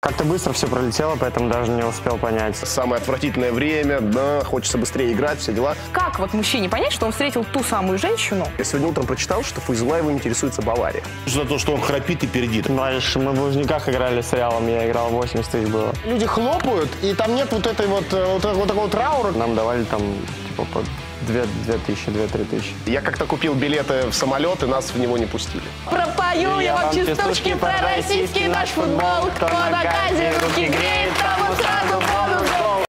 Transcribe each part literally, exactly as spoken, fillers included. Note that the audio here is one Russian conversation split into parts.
Как-то быстро все пролетело, поэтому даже не успел понять. Самое отвратительное время, да, хочется быстрее играть, все дела. Как вот мужчине понять, что он встретил ту самую женщину? Я сегодня утром прочитал, что Файзулаевым интересуется Бавария. За то, что он храпит и пердит. Дальше мы в Лужниках играли с Реалом, я играл восемьдесят тысяч было. Люди хлопают, и там нет вот этой вот, вот, вот такого траура. Нам давали там типа по две тысячи, две-три тысячи. Я как-то купил билеты в самолет, и нас в него не пустили. Пропою я вам частушки про российский наш футбол. Кто на газе руки греет, тому сразу бонус гол.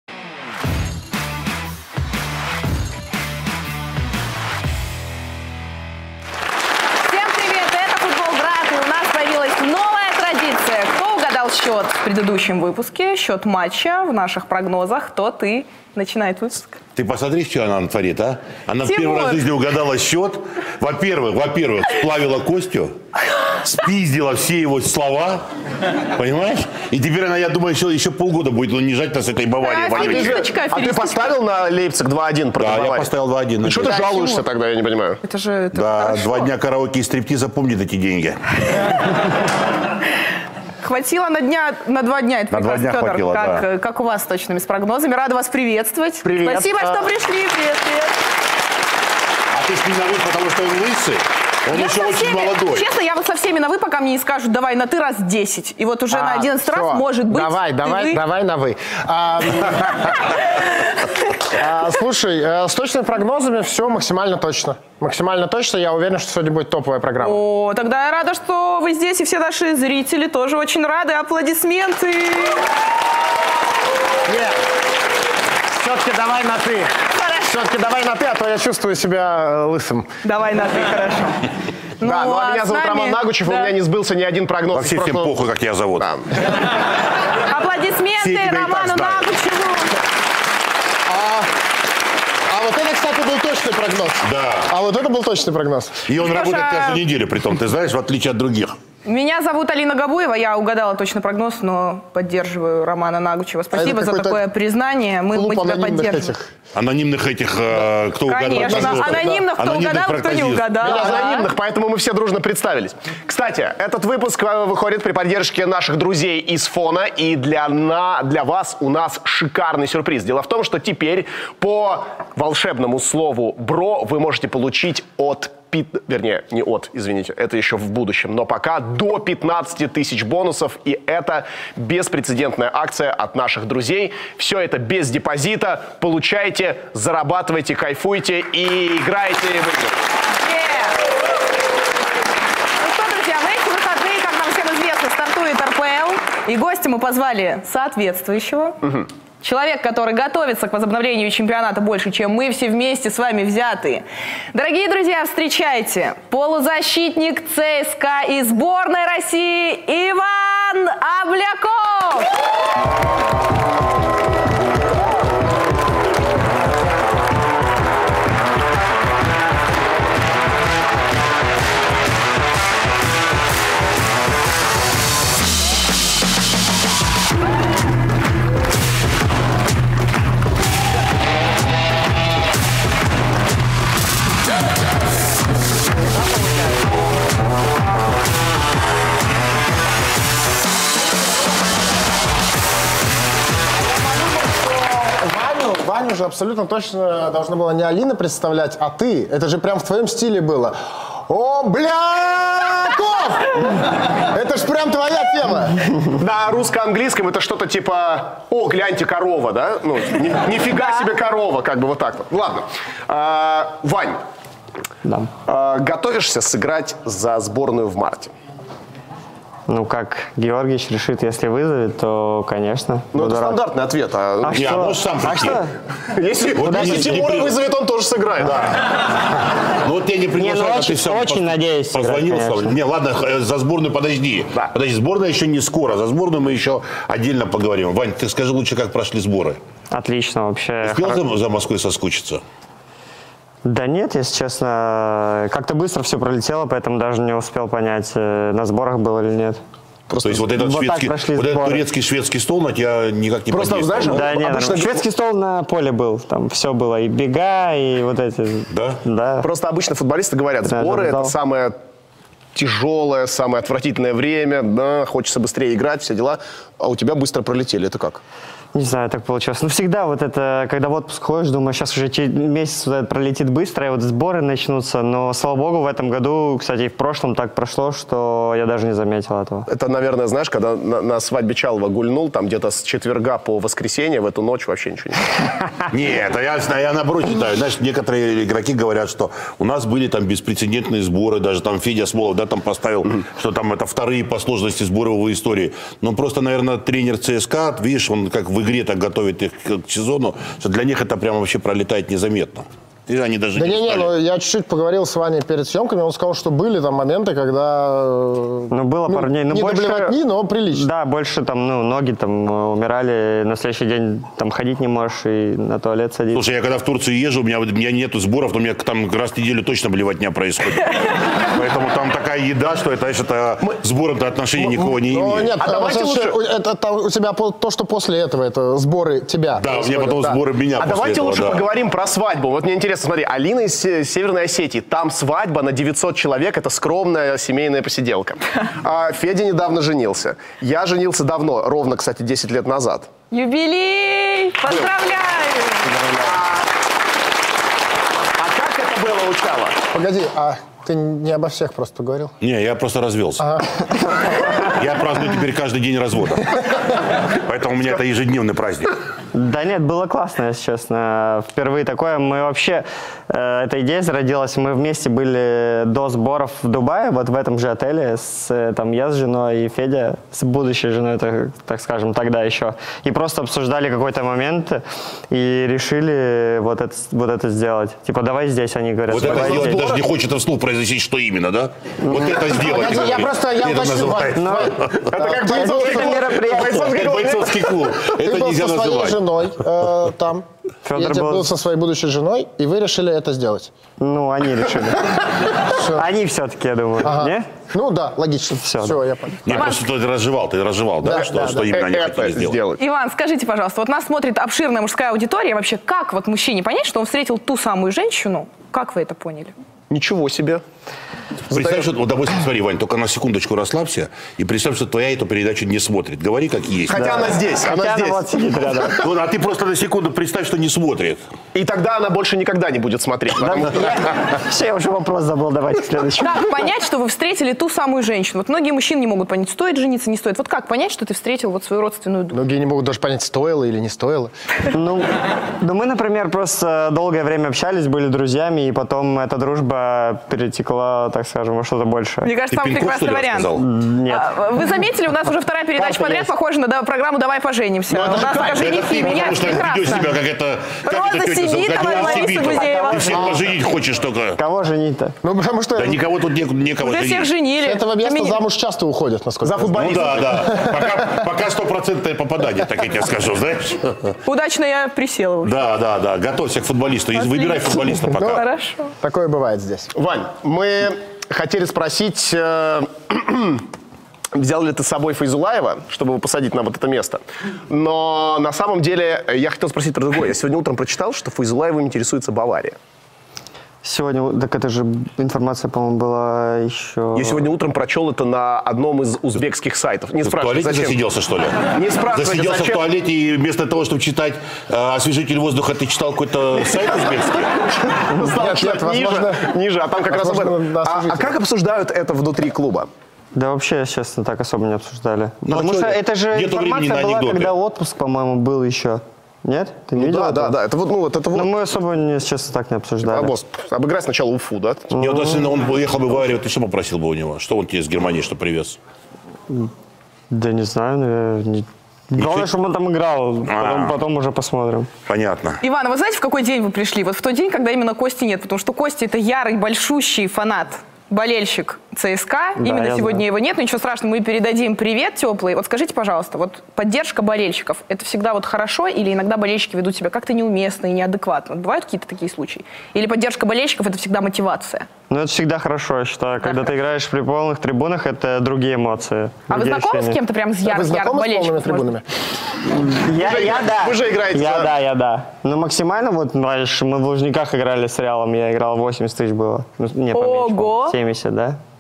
Всем привет, это Футбол Брат, и у нас появилась новая традиция. Кто угадал счет в предыдущем выпуске, счет матча в наших прогнозах, тот и начинает выпуск. Ты посмотри, что она творит, а? Она в Тимур. первый раз в жизни угадала счет. Во-первых, во-первых, сплавила Костю, спиздила все его слова, понимаешь? И теперь она, я думаю, еще, еще полгода будет унижать нас этой Баварии. Да, вонючей. аферисточка, А ты аферисточка. поставил на Лейпциг два-один против Да, я Баварии? поставил два-один. Ну что ты Да, жалуешься Тимур. тогда, я не понимаю. Это же это Да, хорошо. два дня караоке и стриптиза помнит эти деньги. Хватило на, дня, на два дня. Это На два прекрасно, дня Федор. хватило, как, да. как у вас с точными с прогнозами. Рада вас приветствовать. Привет. Спасибо, что пришли. Привет, привет. А ты с ним на «вы», потому что он лысый? Он Я еще со очень всеми- молодой. Честно, я вот со всеми на вы, пока мне не скажут, давай на ты раз десять. И вот уже на одиннадцатый раз, всё. может быть, Давай, ты давай, вы. давай на вы. А, а, Слушай, э, с точными прогнозами все максимально точно. Максимально точно. Я уверен, что сегодня будет топовая программа. О, тогда я рада, что вы здесь, и все наши зрители тоже очень рады. Аплодисменты. Все-таки давай на ты. Все-таки давай на ты, а то я чувствую себя э, лысым. Давай на ты, хорошо. Да, ну а меня с зовут нами- Роман Нагучев, и у да. меня не сбылся ни один прогноз. Вообще из всем прошлого- похуй, как тебя зовут. Да. Аплодисменты Все тебя и так Роману знают. Нагучеву. А вот это, кстати, был точный прогноз. Да. А вот это был точный прогноз. И он Что ж, работает а- каждую неделю, притом, ты знаешь, в отличие от других. Меня зовут Алина Габуева, я угадала точно прогноз, но поддерживаю Романа Нагучева. Спасибо это за какой-то такое признание, мы, мы Клуб тебя анонимных поддерживаем. этих. Анонимных этих, э, кто угадал. Конечно, прогнозы. анонимных, кто Анонимных угадал, кто не проказистов. угадал. Меня Ага. анонимных, поэтому мы все дружно представились. Кстати, этот выпуск э, выходит при поддержке наших друзей из Фона, и для, на, для вас у нас шикарный сюрприз. Дело в том, что теперь по волшебному слову «бро» вы можете получить от пи- вернее, не от, извините, это еще в будущем, но пока до пятнадцати тысяч бонусов, и это беспрецедентная акция от наших друзей. Все это без депозита. Получайте, зарабатывайте, кайфуйте и играйте в игры. Ну что, друзья, в эти выходные, как нам всем известно, стартует эр пэ эл. И гостя мы позвали соответствующего. Человек, который готовится к возобновлению чемпионата больше, чем мы все вместе с вами взятые. Дорогие друзья, встречайте. Полузащитник цэ эс ка и сборной России Иван Обляков. Ваню, Ваню же абсолютно точно должна была не Алина представлять, а ты. Это же прям в твоем стиле было. О, бляков! Это ж прям твоя тема. На русско-английском это что-то типа «О, гляньте, корова», да? Ну, ни- нифига себе корова, как бы вот так вот. Ладно. А, Вань, Да. а, готовишься сыграть за сборную в марте? Ну, как Георгиевич решит, если вызовет, то, конечно. Ну, буду это рад. стандартный ответ. А, А Не, а что? можешь сам А прийти. что? если Вот если не- Тимура не при- вызовет, он тоже сыграет. Ну вот я не приглашаю, ну, а очень- ты сам очень пос- надеюсь сыграть, позвонил, конечно. Слава. Не, ладно, э, за сборную подожди. Да. Подожди, сборная еще не скоро. За сборную мы еще отдельно поговорим. Вань, ты скажи лучше, как прошли сборы. Отлично, вообще. Успел хоро- за, за Москвой соскучиться? Да нет, если честно, как-то быстро все пролетело, поэтому даже не успел понять, э, на сборах был или нет. То есть вот этот, вот так шведский, прошли вот этот сборы. турецкий шведский стол на тебя никак не Просто, подействовал? знаешь, Да, Ну, нет, обычно- шведский стол на поле был, там все было, и бега, и вот эти. Да? Да. Просто обычно футболисты говорят, Да, сборы да, это да. самое тяжелое, самое отвратительное время, да, хочется быстрее играть, все дела, а у тебя быстро пролетели. Это как? Не знаю, так получилось. Ну, всегда вот это, когда в отпуск ходишь, думаю, сейчас уже месяц вот этот пролетит быстро, и вот сборы начнутся. Но, слава богу, в этом году, кстати, и в прошлом так прошло, что я даже не заметил этого. Это, наверное, знаешь, когда на, на свадьбе Чалова гульнул, там где-то с четверга по воскресенье, в эту ночь вообще ничего не... Нет, я, я наоборот считаю. Знаешь, некоторые игроки говорят, что у нас были там беспрецедентные сборы, даже там Федя Смолов, да, там поставил, mm-hmm. что там это вторые по сложности сборы в истории. Но просто, наверное, тренер ЦСКА, видишь, он как в игре так готовит их к сезону, что для них это прямо вообще пролетает незаметно. И они даже да не, не, не, ну я чуть-чуть поговорил с Ваней перед съемками, он сказал, что были там моменты, когда... Ну, было ну, пару дней. Ну, не больше, доблевотни, но прилично. Да, больше там, ну, ноги там умирали, на следующий день там ходить не можешь и на туалет садиться. Слушай, я когда в Турцию езжу, у меня, у меня нету сборов, но у меня там раз в неделю точно блевотня происходит. Поэтому там такая еда, что это, это с сбором-то отношения никакого не имеет. Нет, это у тебя то, что после этого, это сборы тебя. Да, у меня потом сборы меня. А давайте лучше поговорим про свадьбу. Вот мне интересно, смотри, Алина из Северной Осетии. Там свадьба на девятьсот человек. Это скромная семейная посиделка. А Федя недавно женился. Я женился давно, ровно, кстати, десять лет назад. Юбилей! Поздравляю! А как это было у Чала? Погоди, а ты не обо всех просто говорил? Не, я просто развелся. Ага. Я праздную теперь каждый день развода. Поэтому у меня это ежедневный праздник. Да нет, было классно, если честно. Впервые такое. Мы вообще, э, эта идея зародилась, мы вместе были до сборов в Дубае, вот в этом же отеле, с, там я с женой и Федя с будущей женой, так, так скажем, тогда еще. И просто обсуждали какой-то момент и решили вот это, вот это сделать. Типа, давай здесь, они говорят. Вот это сделать, даже не хочет вслух произносить, что именно, да? Вот это сделать. Я, я просто, я уточню. Это как бойцовский клуб. Это нельзя называть. Женой э, там. Федор был... был со своей будущей женой, и вы решили это сделать? Ну, они решили. Они все-таки, я думаю. Не? Ну да, логично. Все, я понял. Не, просто ты разжевал, ты разжевал, да? Что именно они хотели сделать. Иван, скажите, пожалуйста, вот нас смотрит обширная мужская аудитория. Вообще, как вот мужчине понять, что он встретил ту самую женщину? Как вы это поняли? Ничего себе. Представь, что, вот, допустим, смотри, Вань, только на секундочку расслабься и представь, что твоя эту передачу не смотрит. Говори, как есть. Хотя да. она здесь, Хотя она, она здесь. Вот сидит рядом. Ну, а ты просто на секунду представь, что не смотрит. И тогда она больше никогда не будет смотреть. Все, я уже вопрос забыл, давайте следующий. Как понять, что вы встретили ту самую женщину? Вот многие мужчины не могут понять, стоит жениться, не стоит. Вот как понять, что ты встретил вот свою родственную душу? Многие не могут даже понять, стоило или не стоило. Ну, ну, мы, например, просто долгое время общались, были друзьями, и потом эта дружба перетекла, так скажем, во что-то большее. Мне кажется, самый прекрасный вариант. Нет. А, вы заметили, у нас уже вторая передача подряд похожа на да, программу «Давай поженимся». Ну, у нас это женихи, меня потому что ведешь себя, как это, как Роза это тетя Сибитова, Лариса Гузеева. Ты всех поженить хочешь только. Кого женить-то? Ну, потому что... Да никого тут не, некого Уже женить. всех женили. С этого места Меня... замуж часто уходят, насколько За футболиста. Ну да, да. Пока, пока стопроцентное попадание, так я тебе скажу, знаешь. Удачно я присела. Да, да, да. Готовься к футболисту. И выбирай футболиста пока. Ну, хорошо. Такое бывает здесь. Вань, мы хотели спросить, э, взял ли ты с собой Файзулаева, чтобы его посадить на вот это место. Но на самом деле я хотел спросить про другое. Я сегодня утром прочитал, что Файзулаевым интересуется Бавария. Сегодня, так это же информация, по-моему, была еще... Я сегодня утром прочел это на одном из узбекских сайтов. Не Ты спрашивай, в туалете зачем. засиделся, что ли? Не спрашивай, Засиделся зачем. в туалете, и вместо того, чтобы читать э, освежитель воздуха, ты читал какой-то сайт узбекский? Стал Нет, читать нет, ниже, возможно- ниже, а там как раз об возможно, этом. да, А, а освежитель. как обсуждают это внутри клуба? Да вообще, честно, так особо не обсуждали. Ну, Потому а что что, это же нету времени информация на была, анекдоты. когда отпуск, по-моему, был еще. Нет? Ты не видел Да, да, этого? да. Это вот, ну, вот это вот. Но мы особо, не, честно, так не обсуждали. Обоз, обыграть сначала Уфу, да? Не, вот если он уехал бы в Баварию, ты что попросил бы у него? Что он тебе из Германии что привез? Да не знаю, наверное, не... Главное, чтобы он там играл, потом, потом уже посмотрим. Понятно. Иван, а вы знаете, в какой день вы пришли? Вот в тот день, когда именно Кости нет. Потому что Костя — это ярый, большущий фанат, болельщик ЦСКА. Да, Именно я сегодня знаю. его нет, но ничего страшного, мы передадим привет теплый. Вот скажите, пожалуйста, вот поддержка болельщиков — это всегда вот хорошо, или иногда болельщики ведут себя как-то неуместно и неадекватно? Вот бывают какие-то такие случаи? Или поддержка болельщиков — это всегда мотивация? Ну, это всегда хорошо, я считаю. Когда ты играешь при полных трибунах, это другие эмоции. А вы другие знакомы с ощущения. кем-то прям из Вы ярых, ярых знакомы с полными болельщиков? трибунами? Я, Вы же я игра- да. вы же играете Я за- да, я да. Но максимально вот раньше мы в Лужниках играли с Реалом, я играл восемьдесят тысяч было. Ну, не, поменьше, Ого! по-моему, семьдесят, да?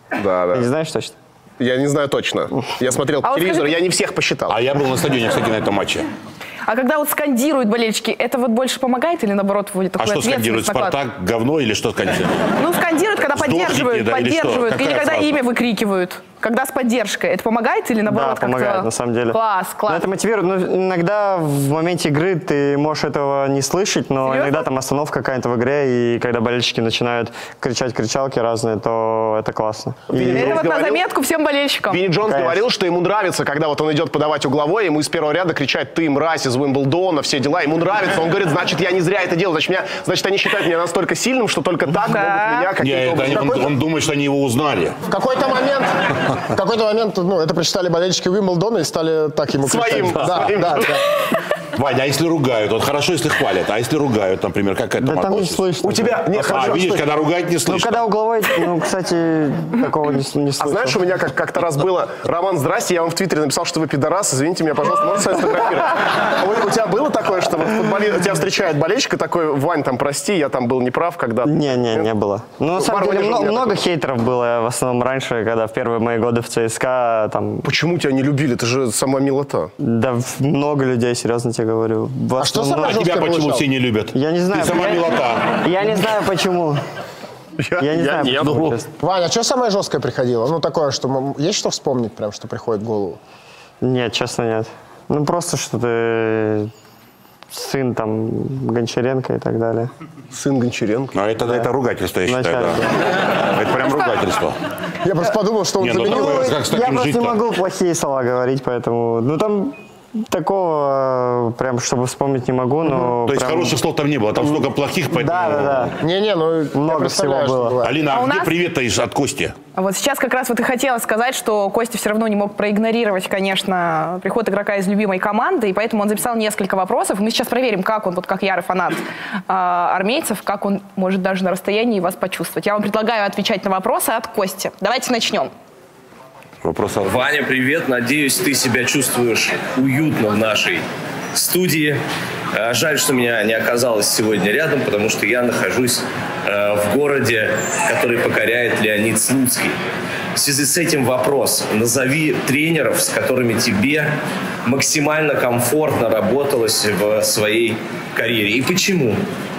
Да, да. Ты не знаешь точно? Я не знаю точно. Я смотрел по А вот телевизору, скажи- я не всех посчитал. А я был на стадионе, кстати, на этом матче. А когда вот скандируют болельщики, это вот больше помогает или наоборот вводит А такую что скандирует? ответственность на клад? Спартак говно или что скандирует? Ну, скандируют, когда Сдохните, поддерживают, да, или что? поддерживают. Или, Какая когда фраза? имя выкрикивают. Когда с поддержкой. Это помогает или наоборот Да, как-то? помогает, на самом деле. Класс, Но класс. это мотивирует. Ну, иногда в моменте игры ты можешь этого не слышать, но Серьезно? иногда там остановка какая-то в игре, и когда болельщики начинают кричать кричалки разные, то это классно. И- Это вот на говорил- заметку всем болельщикам. Винни Джонс Конечно. говорил, что ему нравится, когда вот он идет подавать угловой, ему из первого ряда кричать: ты мразь из Уимблдона, все дела. Ему нравится. Он говорит: значит, я не зря это делал. Значит, меня, значит они считают меня настолько сильным, что только так Да. могут меня Не, каким-то это они- образом... он, он думает, что они его узнали. В какой-то момент, в какой-то момент, ну, это прочитали болельщики Уимблдона и стали так ему Своим, кричать. Да, своим. да, да. Ваня, а если ругают? Вот хорошо, если хвалят. А если ругают, например, как это Да там не относится? слышно. У тебя... Нет, А, хорошо, видишь, стой. когда ругать не Ну, слышно. когда угловой, ну, кстати, такого не, сл- не слышно. А знаешь, у меня как- как-то раз было: Роман, здрасте, я вам в Твиттере написал, что вы пидорас, извините меня, пожалуйста, можно с вами сфотографировать? А У, у тебя было такое, что вот футболи- тебя встречает болельщик и такой: Вань, там, прости, я там был неправ, когда... Не, не, не было. Ну, на самом Воронеж деле, у мно- меня много такой. хейтеров было, в основном раньше, когда в первые мои годы в ЦСКА, там, Почему тебя не любили? Ты же сама милота. да, в- много людей, серьезно тебе говорю. В А что основном- самое А тебя жесткое почему получал? все не любят? Я не знаю. Ты сама я, милота. я не знаю, почему. Я не знаю, нет. почему, Ну, честно. Ваня, а что самое жесткое приходило? Ну, такое, что м- есть что вспомнить прям, что приходит в голову? Нет, честно, нет. Ну, просто что ты сын там Гончаренко и так далее. Сын Гончаренко. А это, это ругательство, я считаю, Вначале, да. Это прям ругательство. Я просто подумал, что он Не, ну заменил... такое, как с Я таким просто не жить-то? могу плохие слова говорить, поэтому... Ну, там такого, э, прям, чтобы вспомнить, не могу, но... То есть прям- хороших слов там не было, там столько плохих, поэтому... Да, да, да. Не-не, ну, я Много представляю, всего что было. бывает. Алина, А а, у где нас- привет-то из- от Кости? А Вот сейчас как раз вот и хотела сказать, что Костя все равно не мог проигнорировать, конечно, приход игрока из любимой команды, и поэтому он записал несколько вопросов. Мы сейчас проверим, как он, вот как ярый фанат а, армейцев, как он может даже на расстоянии вас почувствовать. Я вам предлагаю отвечать на вопросы от Кости. Давайте начнем. Вопрос от... Ваня, привет. Надеюсь, ты себя чувствуешь уютно в нашей студии. Э, Жаль, что меня не оказалось сегодня рядом, потому что я нахожусь э, в городе, который покоряет Леонид Слуцкий. В связи с этим вопрос. Назови тренеров, с которыми тебе максимально комфортно работалось в своей карьере. И почему?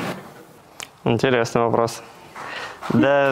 Интересный вопрос. Да,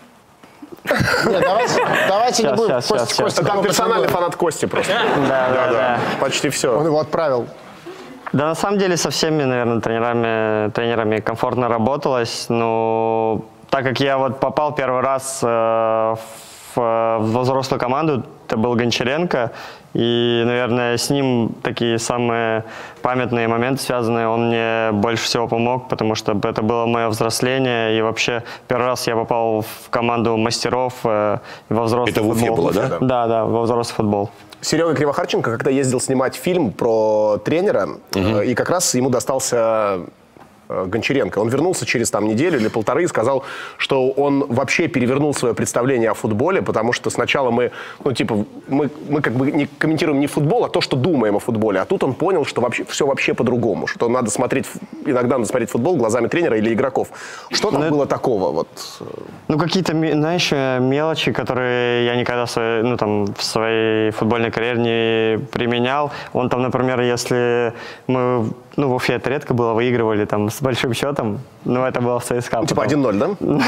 Нет, давайте, давайте не Щас, будем. щас, Костя, щас, Костя, Там много персональный всего. фанат Кости просто. да, да, да. Почти все. Он его отправил. Да, на самом деле, со всеми, наверное, тренерами, тренерами комфортно работалось, но так как я вот попал первый раз э, в, в взрослую команду, это был Гончаренко, и, наверное, с ним такие самые памятные моменты связанные, он мне больше всего помог, потому что это было мое взросление, и вообще первый раз я попал в команду мастеров э, во взрослый Это в Уфе футбол. было, да? Да, да, во взрослый футбол. Серега Кривохарченко когда ездил снимать фильм про тренера, э, и как раз ему достался э, Гончаренко. Он вернулся через там неделю или полторы и сказал, что он вообще перевернул свое представление о футболе, потому что сначала мы, ну типа, мы, мы как бы не комментируем не футбол, а то, что думаем о футболе. А тут он понял, что вообще, все вообще по-другому, что надо смотреть, ф- иногда надо смотреть футбол глазами тренера или игроков. Что там Ну, это- было такого? Вот, э, Ну, какие-то, ме- знаешь, э, мелочи, которые я никогда в своей, ну, там, в своей футбольной карьере не применял. Он там, например, если мы, ну, в Уфе это редко было, выигрывали там с большим счетом, ну, это было в ЦСКА. типа потом. один ноль, да?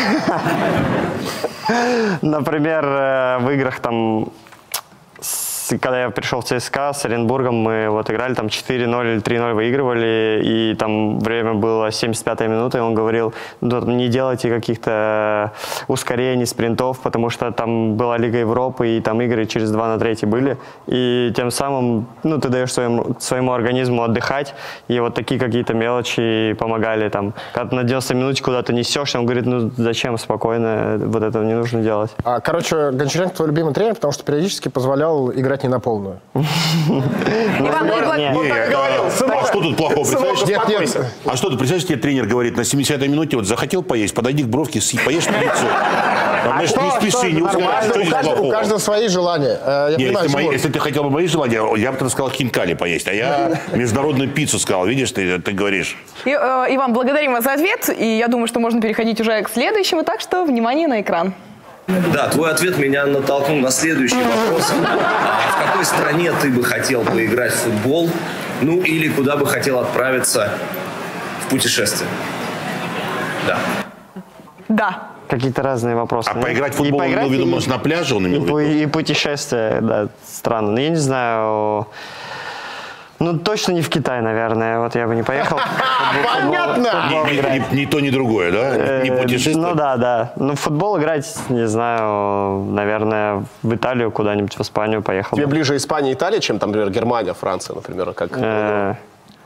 Например, э, в играх там, с- когда я пришел в ЦСКА с Оренбургом, мы вот играли там четыре ноль или три ноль выигрывали, и там время было семьдесят пятая минута, и он говорил, ну, там, не делайте каких-то ускорений, спринтов, потому что там была Лига Европы, и там игры через два на третий были, и тем самым, ну, ты даешь своему, своему организму отдыхать, и вот такие какие-то мелочи помогали, там, когда ты на девяносто минут куда-то несешь, он говорит, ну, зачем, спокойно, вот этого не нужно делать. А, короче, Гончаренко твой любимый тренер, потому что периодически позволял играть не на полную. Иван, мы благ- Не, так и это- говорил, сынок. а что тут плохого, Сынок, представляешь? Нет, нет. успокойся. А что ты, представляешь, тебе тренер говорит, на семидесятой минуте вот захотел поесть, подойди к бровке, съи- поешь пиццу. Там, знаешь, не спеши, не ускоряй, что У здесь каждого, у плохого? каждого свои желания. Э, Я Не, понимаю, если, мои- Тимур. если ты хотел бы мои желания, я бы тогда сказал хинкали поесть, а я международную пиццу сказал. Видишь, ты, ты говоришь. И, э, Иван, благодарим вас за ответ, и я думаю, что можно переходить уже к следующему, так что внимание на экран. Да, твой ответ меня натолкнул на следующий вопрос. А в какой стране ты бы хотел поиграть в футбол? Ну, или куда бы хотел отправиться в путешествие? Да. Да. Какие-то разные вопросы. А поиграть в футбол, он имел в виду, может, на пляже он имел в виду? И путешествия, да, странно. Но я не знаю... Ну, точно не в Китай, наверное. Вот я бы не поехал. Понятно! Ни то, ни другое, да? Не путешествие? Ну да, да. Ну, в футбол играть, не знаю, наверное, в Италию куда-нибудь, в Испанию поехал. Тебе ближе Испания и Италия, чем, там, например, Германия, Франция, например? Как... Э,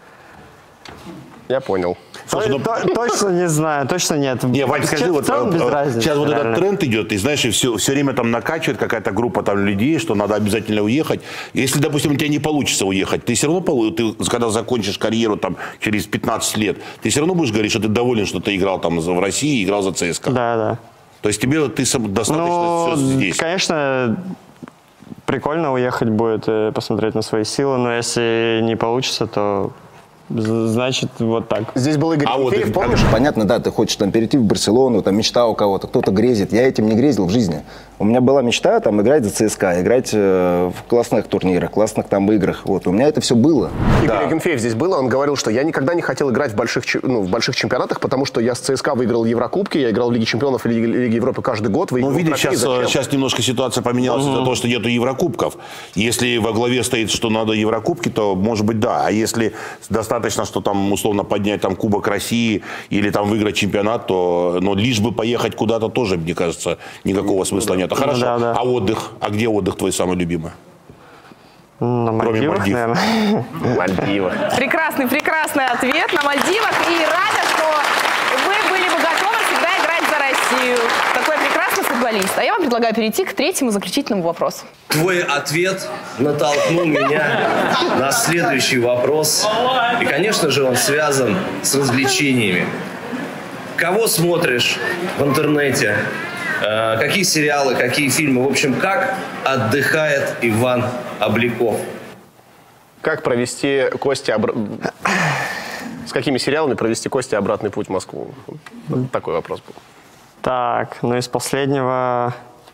Я понял. Слушай, ну, то- Точно не знаю, точно нет. Не, Вань, В скажи, вот целом без э, разницы, сейчас вот реально. этот тренд идет, и знаешь, и все, все время там накачивает какая-то группа там людей, что надо обязательно уехать. Если, допустим, у тебя не получится уехать, ты все равно, полу- ты, когда закончишь карьеру там через пятнадцать лет, ты все равно будешь говорить, что ты доволен, что ты играл там за- в России, играл за ЦСКА. Да, да. То есть тебе ты сам- достаточно Ну, все здесь. конечно, прикольно уехать будет, э, посмотреть на свои силы, но если не получится, то з- значит вот так. Здесь был Игорь А вот Ерофеев, и- помнишь? Понятно, да, ты хочешь там перейти в Барселону, там мечта у кого-то, кто-то грезит. Я этим не грезил в жизни. У меня была мечта там играть за ЦСКА, играть э, в классных турнирах, классных там играх. Вот, у меня это все было. Игорь Ерофеев здесь был, он говорил, что я никогда не хотел играть в больших, чи- ну, в больших чемпионатах, потому что я с ЦСКА выиграл Еврокубки, я играл в Лиге чемпионов и Лиге, Лиге Европы каждый год. Ну, выиграл видишь, трофеи, сейчас, зачем? сейчас немножко ситуация поменялась из-за того, что нету Еврокубков. Если во главе стоит, что надо Еврокубки, то, может быть, да. А если достаточно, что там, условно, поднять там Кубок России или там выиграть чемпионат, то, ну, лишь бы поехать куда-то тоже, мне кажется, никакого смысла нет. Хорошо. да, да. А отдых? А где отдых твой самый любимый? На Кроме Мальдивах, Мальдив. наверное. Мальдивы. Прекрасный, прекрасный ответ на Мальдивах. И рада, что вы были бы готовы всегда играть за Россию. Такой прекрасный футболист. А я вам предлагаю перейти к третьему заключительному вопросу. Твой ответ натолкнул меня на следующий вопрос. И, конечно же, он связан с развлечениями. Кого смотришь в интернете? Э, Какие сериалы, какие фильмы? В общем, как отдыхает Иван Обликов? Как провести Кости... обра- С какими сериалами провести Кости обратный путь в Москву? Вот такой вопрос был. Так, ну из последнего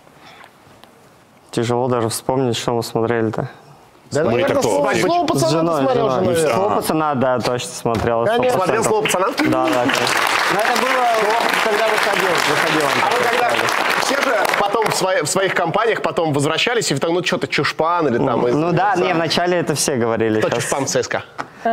тяжело даже вспомнить, что мы смотрели-то. Да, Смотри, наверное, кто? слово, слово С пацана ты женой, смотрел же, женой. наверное. Слово пацана, да, точно смотрел. Конечно. сто Смотрел процентов. «Слово пацана»? Да, да. конечно. Но это было, когда выходил, выходил. он А вы такой. когда... Все же потом в, свои- в своих компаниях потом возвращались и там, ну, что-то Чушпан или там... из- Ну да, из- не, вначале это все говорили. Кто Сейчас- Чушпан в ЦСКА?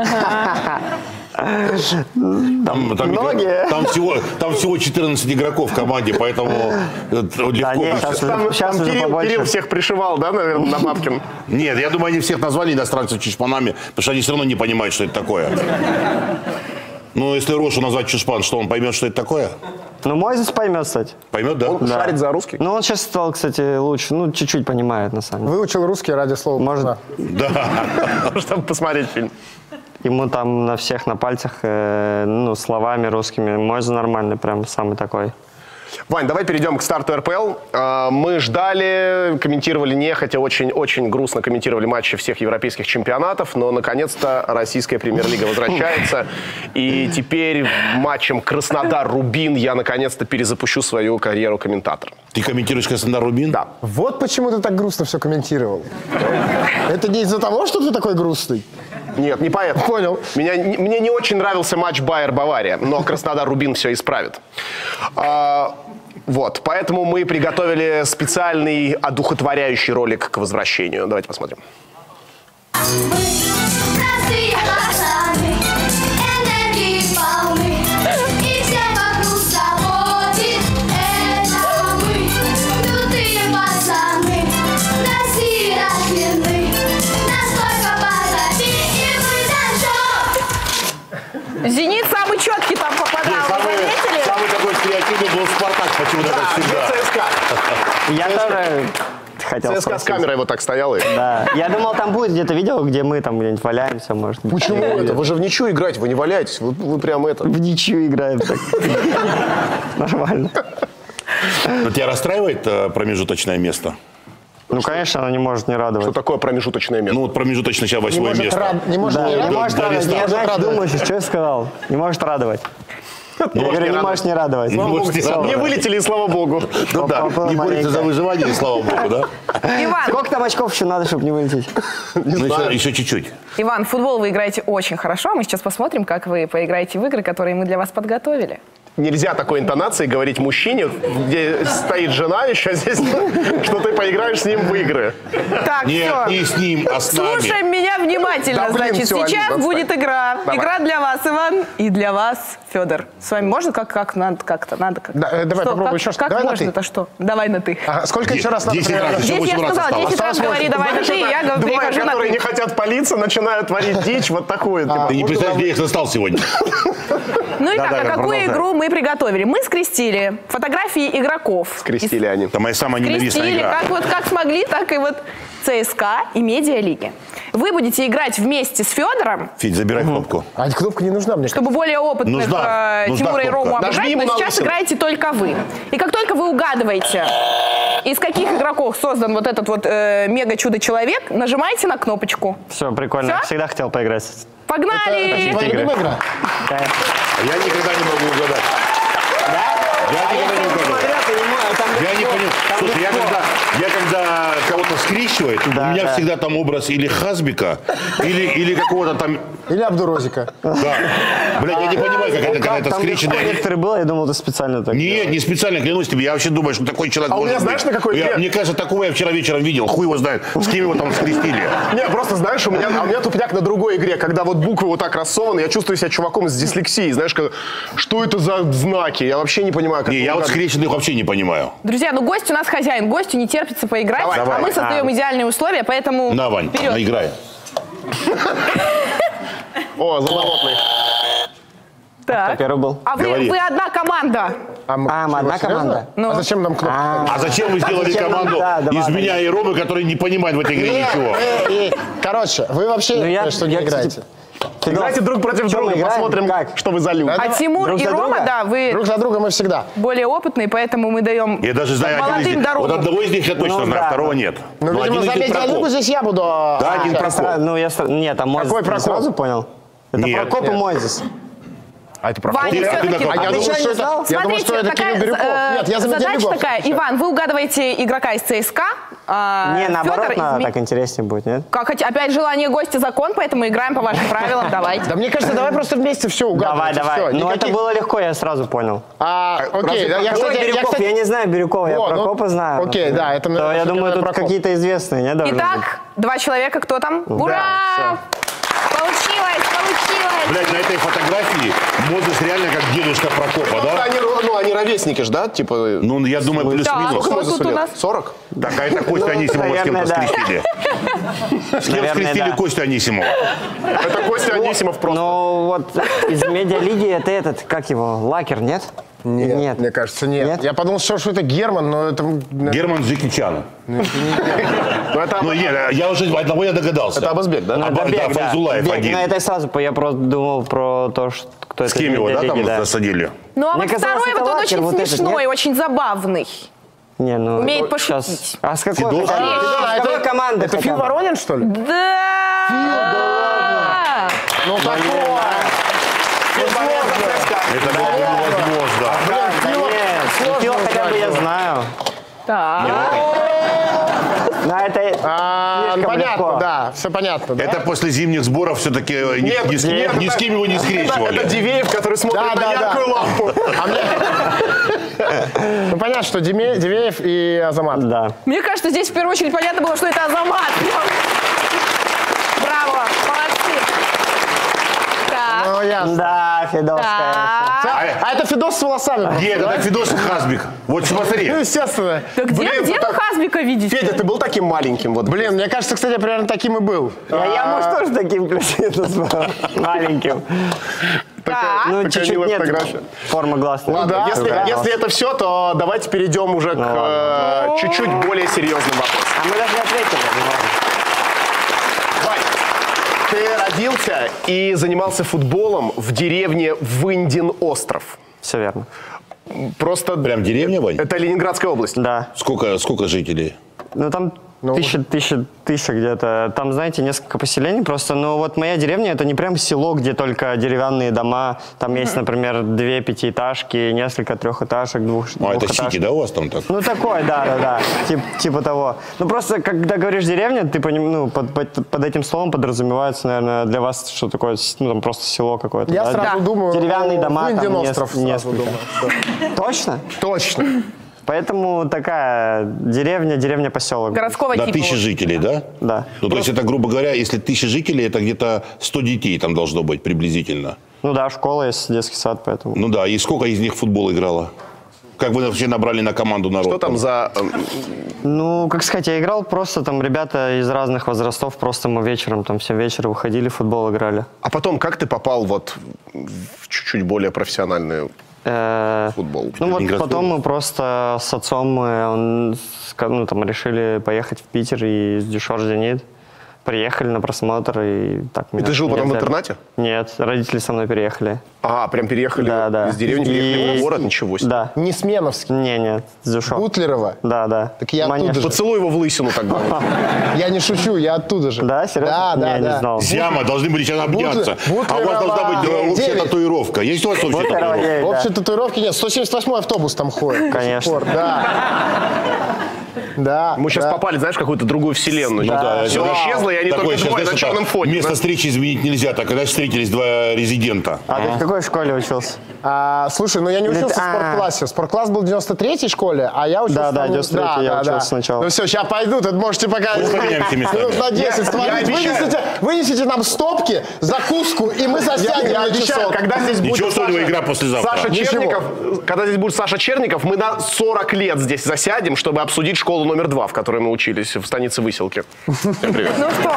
Там, там, Многие. там всего, там всего четырнадцать игроков в команде, поэтому э, легко. Да, нет, будет. сейчас, Там, уже, сейчас там уже Кирилл, побольше. Кирилл всех пришивал, да, наверное, на Бабкин? Нет, я думаю, они всех назвали иностранцев чушпанами, потому что они все равно не понимают, что это такое. Ну, если Рошу назвать чушпан, что он поймет, что это такое? Ну, Мойзес поймет, кстати. Поймет, да? Он шарит за русский? Ну, он сейчас стал, кстати, лучше. Ну, чуть-чуть понимает, на самом деле. Выучил русский ради слова Может, пацана. Да. Чтобы посмотреть фильм. ему там на всех на пальцах, э, ну, словами русскими. Мойзес нормальный, прям самый такой. Вань, давай перейдем к старту эр пэ эл. А, Мы ждали, комментировали нехотя, очень-очень грустно комментировали матчи всех европейских чемпионатов, но наконец-то российская премьер-лига возвращается. И теперь матчем Краснодар-Рубин я наконец-то перезапущу свою карьеру комментатора. Ты комментируешь Краснодар-Рубин? Да. Вот почему ты так грустно все комментировал. Это не из-за того, что ты такой грустный? Нет, не поэтому. Понял. Меня, не- мне не очень нравился матч Байер-Бавария, но Краснодар-Рубин все исправит. А, вот, поэтому мы приготовили специальный одухотворяющий ролик к возвращению. Давайте посмотрим. Простые пацаны, энергии полны, и всем вокруг заботит это мы. Крутые пацаны, России рождены, настолько позади, и мы зажжем. Зенит самый четкий там попадал, вы Самый, заметили? самый такой креативный был Спартак, почему-то как всегда. ЦСКА. Я тоже хотел ЦСКА с спросить. камерой вот так стоял. И... Да. Я думал, там будет где-то видео, где мы там где-нибудь валяемся, может быть. Почему это? Вы же в ничью играете, вы не валяетесь. Вы, вы прям это... В ничью играем так. Нормально. Но тебя расстраивает э, промежуточное место? Ну, конечно, она не может не Что радовать. такое промежуточное место? Ну, вот промежуточное сейчас Не восьмое может, место. рад- не может Да, не не радовать. может да, радовать. да, Я, да, знаешь, радовать. думаю, что я сказал. Не может радовать. Я говорю, не можешь не радовать. Не можешь не радовать. Не вылетели, и слава богу. Ну да, не борется за выживание, и слава богу, да? Иван, Сколько там очков еще надо, чтобы не вылететь? Ну, еще, еще чуть-чуть. Иван, в футбол вы играете очень хорошо. Мы сейчас посмотрим, как вы поиграете в игры, которые мы для вас подготовили. Нельзя такой интонацией говорить мужчине, где стоит жена еще здесь, что ты поиграешь с ним в игры. Так, Нет, все. не с ним, а с нами. Слушаем меня внимательно. Да, блин, Значит, всё, сейчас Алина, будет отстань. игра. Давай. Игра для вас, Иван, и для вас, Федор. С вами можно как, как надо, как-то надо как. Да, э, давай Что, попробуй как, еще что. Как Давай на можно-то ты. что? Давай на ты. Ага, сколько еще раз надо? десять проверять? раз. Еще Здесь я восемь раз сказала, осталось. десять раз говори, давай на ты, и я говорю, Двое, перехожу на которые ты. не хотят палиться, начинают творить дичь вот такую. типа. Ты не представляешь, где я их застал сегодня. Ну и Да, так, да, а какую продолжай. игру мы приготовили? Мы скрестили фотографии игроков. Скрестили они. Это моя самая ненавистная Скрестили, игра. как вот как смогли, так и вот ЦСКА и Медиалиги. Вы будете играть вместе с Федором, Федь, забирай кнопку. А эта кнопка не нужна мне. чтобы более опытных Нужна, э, нужна Тимура и кнопка. Рому Нажми обыграть, ему но на сейчас лысину. играете только вы. И как только вы угадываете, из каких игроков создан вот этот вот э, мега-чудо-человек, нажимайте на кнопочку. Все, прикольно. Всё? Всегда хотел поиграть. Погнали! Твоя любимая игра? Я никогда не могу угадать. Я никогда не угадаю. Я не понял. Слушай, я когда, я когда кого-то скрещивает, Да, у меня да. всегда там образ или Хазбика, или, или какого-то там... Или Абдурозика? Да. Блядь, я не понимаю, как это, когда это Там легко скрещено. некоторые было, я думал, ты специально так. Нет, не специально, клянусь тебе. Я вообще думаю, что такой человек А у может меня знаешь, быть. на какой Я- игре? Мне кажется, такого я вчера вечером видел. Хуй его знает, с кем его там скрестили. Не, просто знаешь, у меня, а у меня тупняк на другой игре, когда вот буквы вот так рассованы, я чувствую себя чуваком с дислексией. Знаешь, как, что это за знаки? Я вообще не понимаю, как Не, я вот угадывать. скрещенных вообще не понимаю. Друзья, ну гость у нас хозяин, гостю не терпится поиграть, Давай, а давай. мы создаем идеальные условия, поэтому На, Вань, вперед. играй. О, заворотный. Так. Первый был. А вы, Говори. вы одна команда. А, мы, А, мы одна серьезно? команда? Ну. А зачем нам кнопка? А зачем вы сделали Зачем нам- команду да, да, из ладно. меня и Ромы, который не понимает в этой игре ничего? Э, э, Короче, вы вообще Ну, я- э, что не я, кстати, играете? Федор, Играйте друг против в чем друга, мы играем? посмотрим, Как? что вы за люди. А Тимур друг и за Рома, друга? да, вы Друг за друга мы всегда. более опытные, поэтому мы даем Я даже знаю один из молодым них. дорогу. Вот одного из них я точно Ну, знаю, да. второго нет. Ну, Но видимо, один за из них медиалигу Прокоп. здесь я буду... Да, а, один Я Прокоп. сра- Ну, я сра- Нет, там Мозес. Какой Ты Прокоп? сразу понял? Это Нет. Прокоп и Нет. Мозес. А это Ваня Ты- а ты все-таки... на каком? А я ты думал, что, что не это, знал? я думал, что это Кирилл Бирюков. Нет, я за задача медиалигу. такая, Иван, вы угадываете игрока из ЦСКА, а Не, наоборот, Фёдор из надо, Ми- так интереснее будет, нет? Как, хоть- опять желание гостя закон, поэтому играем по вашим правилам, давайте. Да мне кажется, давай просто вместе все угадывать. Давай, давай. Всё, Ну, это никаких- было легко, я сразу понял. А, окей, да, я, Кто кстати, я, Бирюков? кстати, Я не знаю Бирюкова, я О, ну, Прокопа знаю. окей, например. да, это, То, наверное, я думаю, всё-таки тут Прокоп. какие-то известные, не должны быть? Итак, два человека, кто там? Ура! Получилось, получилось! Блядь, на этой фотографии Мозес реально как дедушка Прокопа, Ну, да? они, ну, они ровесники же, да? Типа... Ну, я думаю, Так, плюс-минус. вот Мозесу тут у лет? нас- сорок? Так, а это Костя Анисимова с кем-то наверное, да. скрестили. С кем Наверное, скрестили да. Костю Анисимова? Это Костя Анисимов просто. Ну, вот из медиалиги это этот, как его, Лакер, нет? Нет, Нет. мне кажется, нет. Нет? Я подумал, что, что это Герман, но это... Герман Джеки Чан. Ну, это, Ну, нет, я уже одного я догадался. это Абазбек, да? Ну, Аба- это да, Бег, да. Файзулаев Бег. один. Ну, это я сразу, по- я просто думал про то, что кто С это. кем из его, да, там медиалиги, да. засадили? Ну, а Мне вот казалось, второй, это вот он Лакер, очень вот этот, смешной, нет? очень забавный. Не, ну, Умеет щас. пошутить. А с какой, Федосов? хотя бы? Да, С какой это- команды Это хотя Фил бы? Воронин, что ли? Да! Ну, такое. Это было невозможно. Да нет, Фила хотя бы я знаю. Так. Но это А, ну, слишком понятно, легко. да, все понятно. Да? Это после зимних сборов все-таки ни, Нет, ни с, нет, ни с кем его не Это, скрещивали. это Дивеев, который смотрит Да, на да, яркую да. лампу. А мне... Ну, понятно, что Диме- Дивеев и Азамат. Да. Мне кажется, здесь в первую очередь понятно было, что это Азамат. Браво, молодцы. Так. Ну, ясно. Да, Федоская. Так. А это Федос с волосами. Нет, это Федос и Хазбик. Вот смотри. Ну, естественно. Да где, Блин, где ну вы так- Хазбика видите? Федя, ты был таким маленьким? Вот. Блин, мне кажется, кстати, я примерно таким и был. Я, я, может, тоже таким плюс-минус был, маленьким. Так. Ну, такая чуть-чуть милая нет. фотография. Форма глаз. Ладно, да, если, да. если это все, то давайте перейдем уже к э, чуть-чуть более серьезным вопросам. А мы даже не ответили. ну ладно. Вань, ты родился и занимался футболом в деревне Вындин-Остров. Все верно. Просто Прям деревня, Вань? это Ленинградская область. Да. Сколько, сколько жителей? Ну, там Ну, тысяча, тысяча, тысяча где-то. Там, знаете, несколько поселений просто. Но вот моя деревня — это не прям село, где только деревянные дома. Там есть, например, две пятиэтажки, несколько трехэтажек, двух, А, это двухэтажек. сити, да, у вас там так? Ну, такой, да, да, да. Тип, типа того. Ну, просто, когда говоришь деревня, ты поним, ну, под, под, под этим словом подразумевается, наверное, для вас, что такое, ну, там просто село какое-то. Я да? сразу Да. думаю, Деревянные о, дома, Виндин там остров нес- сразу несколько. думаю. Точно? Точно. Поэтому такая деревня, деревня-поселок. Городского Да, типа. тысяча жителей, да? Да. Ну, то есть это, грубо говоря, если тысяча жителей, это где-то сто детей там должно быть приблизительно. Ну да, школа есть, детский сад, поэтому. Ну да, и сколько из них в футбол играло? Как вы вообще набрали на команду народ? Что там за... э, Ну, как сказать, я играл просто, там ребята из разных возрастов, просто мы вечером, там все вечера выходили, в футбол играли. А потом, как ты попал вот в чуть-чуть более профессиональный Э, футбол? Ну вот Игра в потом мы просто с отцом, мы, он, ска- ну, там, решили поехать в Питер и с Дюшор Зенит. Приехали на просмотр и так И меня- ты жил меня потом в взяли. интернате? Нет, родители со мной переехали. А, прям переехали Да, да. из деревни, переехали И- в город, ничего себе. Да. Не Сменовский. Не, нет, с Дюшор. Бутлерова. Да, да. Так я Манеж. оттуда же. Поцелуй его в лысину тогда. Я не шучу, я оттуда же. Да, серьезно? Да, да, Не, да. не знал. Зяма, должны были сейчас обняться. Бутлерова А у вас должна быть э, общая девять. татуировка. Есть у вас общая Бутлерова татуировка? девять, да. Общей татуировки нет. сто семьдесят восьмой автобус там ходит. до сих Конечно. пор, Да. Да. Мы сейчас да. попали, знаешь, в какую-то другую вселенную. Ну да, Все это- исчезло, и они такое только сейчас, двое на знаешь, черном это фоне. Место встречи изменить нельзя. Так, когда встретились два резидента. А ты в какой школе учился? А, слушай, ну я не Или учился ты- в а. спортклассе. Спорткласс был в девяносто третьей школе, а я учился... Да, да, там- девяносто третий я учился сначала. Ну все, сейчас пойду, тут можете пока... поменяемся местами. Минут на десять Я- стволить. я обещаю. Вынесите, вынесите нам стопки, закуску, и мы Я, засядем я на обещаю, часок. когда здесь будет Ничего, что Саша, игра послезавтра. Саша Ничего. Черников, когда здесь будет Саша Черников, мы на сорок лет здесь засядем, чтобы обсудить школу номер два, в которой мы учились в станице Выселки. Всем привет. Ну что?